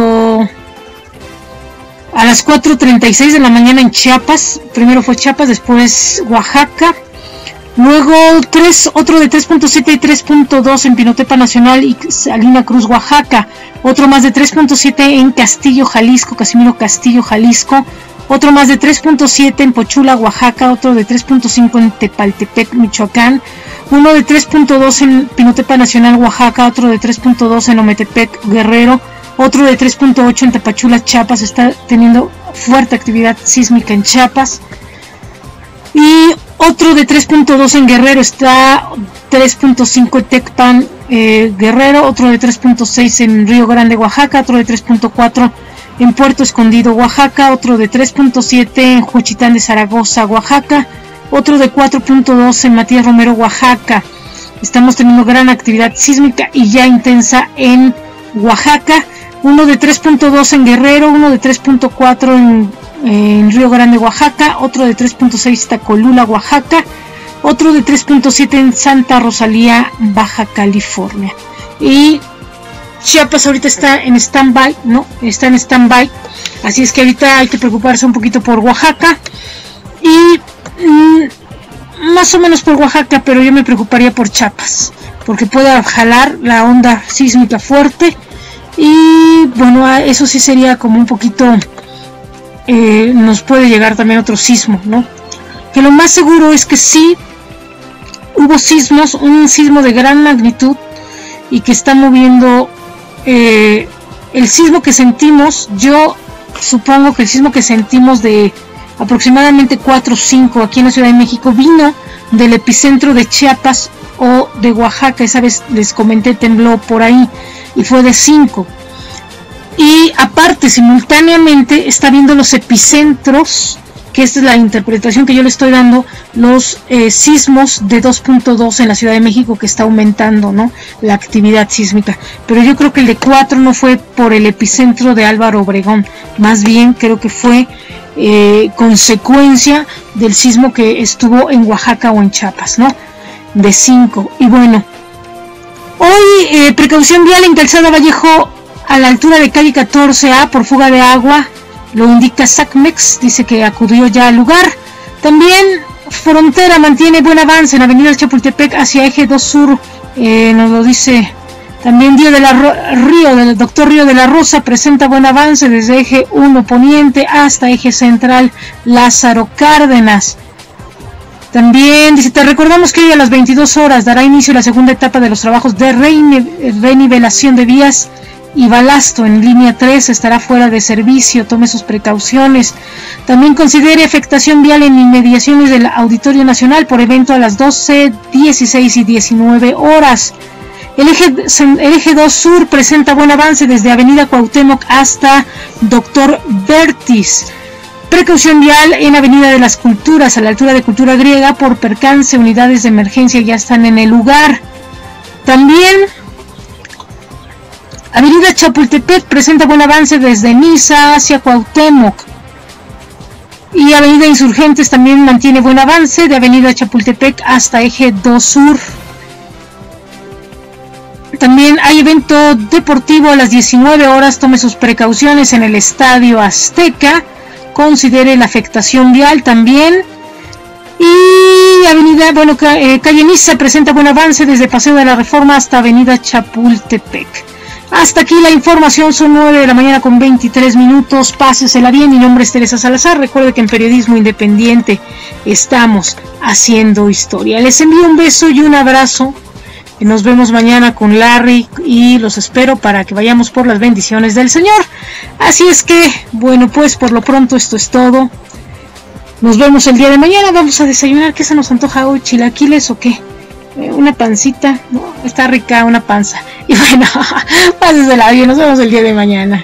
A las cuatro treinta y seis de la mañana en Chiapas, primero fue Chiapas, después Oaxaca, luego tres, otro de tres punto siete y tres punto dos en Pinotepa Nacional y Salina Cruz, Oaxaca, otro más de tres punto siete en Castillo, Jalisco, Casimiro Castillo, Jalisco, otro más de tres punto siete en Pochula, Oaxaca, otro de tres punto cinco en Tepaltepec, Michoacán, uno de tres punto dos en Pinotepa Nacional, Oaxaca, otro de tres punto dos en Ometepec, Guerrero, otro de tres punto ocho en Tapachula, Chiapas. Está teniendo fuerte actividad sísmica en Chiapas. Y otro de tres punto dos en Guerrero, está tres punto cinco en Tecpan, eh, Guerrero, otro de tres punto seis en Río Grande, Oaxaca, otro de tres punto cuatro en Puerto Escondido, Oaxaca, otro de tres punto siete en Juchitán de Zaragoza, Oaxaca, otro de cuatro punto dos en Matías Romero, Oaxaca. Estamos teniendo gran actividad sísmica y ya intensa en Oaxaca, uno de tres punto dos en Guerrero, uno de tres punto cuatro en, en Río Grande, Oaxaca, otro de tres punto seis en Tacolula, Oaxaca, otro de tres punto siete en Santa Rosalía, Baja California. Y Chiapas ahorita está en stand-by, ¿no? Está en stand-by Así es que ahorita hay que preocuparse un poquito por Oaxaca y mmm, más o menos por Oaxaca, pero yo me preocuparía por Chiapas, porque puede jalar la onda sísmica fuerte y bueno, eso sí sería como un poquito, eh, nos puede llegar también otro sismo, ¿no? Que lo más seguro es que sí hubo sismos, un sismo de gran magnitud y que está moviendo eh, el sismo que sentimos. Yo supongo que el sismo que sentimos de aproximadamente cuatro o cinco aquí en la Ciudad de México vino del epicentro de Chiapas o de Oaxaca. Esa vez les comenté, tembló por ahí y fue de cinco. Y aparte, simultáneamente está viendo los epicentros, que esta es la interpretación que yo le estoy dando, los eh, sismos de dos punto dos en la Ciudad de México, que está aumentando, ¿no?, la actividad sísmica. Pero yo creo que el de cuatro no fue por el epicentro de Álvaro Obregón, más bien creo que fue eh, consecuencia del sismo que estuvo en Oaxaca o en Chiapas, ¿no?, de cinco. Y bueno, hoy eh, precaución vial en Calzada Vallejo a la altura de calle catorce A por fuga de agua. Lo indica SACMEX, dice que acudió ya al lugar. También Frontera mantiene buen avance en avenida Chapultepec hacia eje dos sur, eh, nos lo dice también Río de la Ro Río del doctor Río de la Rosa, presenta buen avance desde eje uno poniente hasta eje central Lázaro Cárdenas. También dice, te recordamos que hoy a las veintidós horas dará inicio la segunda etapa de los trabajos de renivelación de vías y balasto en línea tres, estará fuera de servicio, tome sus precauciones. También considere afectación vial en inmediaciones del Auditorio Nacional por evento a las doce, dieciséis y diecinueve horas. El eje, el eje dos sur presenta buen avance desde avenida Cuauhtémoc hasta Doctor Vertis. Precaución vial en avenida de las Culturas a la altura de Cultura Griega por percance, unidades de emergencia ya están en el lugar. También avenida Chapultepec presenta buen avance desde Niza hacia Cuauhtémoc. Y avenida Insurgentes también mantiene buen avance de avenida Chapultepec hasta eje dos sur. También hay evento deportivo a las diecinueve horas, tome sus precauciones en el Estadio Azteca. Considere la afectación vial también. Y avenida, bueno, calle Niza presenta buen avance desde Paseo de la Reforma hasta avenida Chapultepec. Hasta aquí la información, son nueve de la mañana con veintitrés minutos, pásesela bien, mi nombre es Teresa Salazar, recuerde que en Periodismo Independiente estamos haciendo historia. Les envío un beso y un abrazo, nos vemos mañana con Larry y los espero para que vayamos por las bendiciones del Señor. Así es que, bueno, pues por lo pronto esto es todo, nos vemos el día de mañana, vamos a desayunar. ¿Qué se nos antoja hoy? ¿Chilaquiles o qué? Una pancita, ¿no? Está rica una panza. Y bueno, pásensela bien, nos vemos el día de mañana.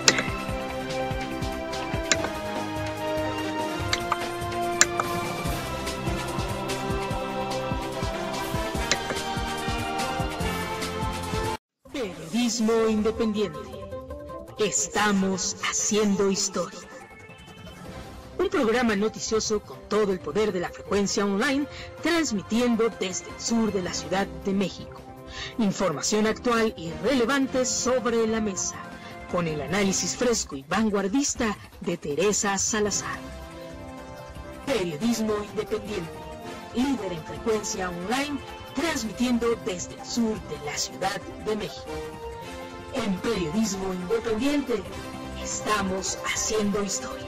Periodismo Independiente. Estamos haciendo historia. Un programa noticioso con todo el poder de la frecuencia online, transmitiendo desde el sur de la Ciudad de México. Información actual y relevante sobre la mesa, con el análisis fresco y vanguardista de Teresa Salazar. Periodismo Independiente, líder en frecuencia online, transmitiendo desde el sur de la Ciudad de México. En Periodismo Independiente, estamos haciendo historia.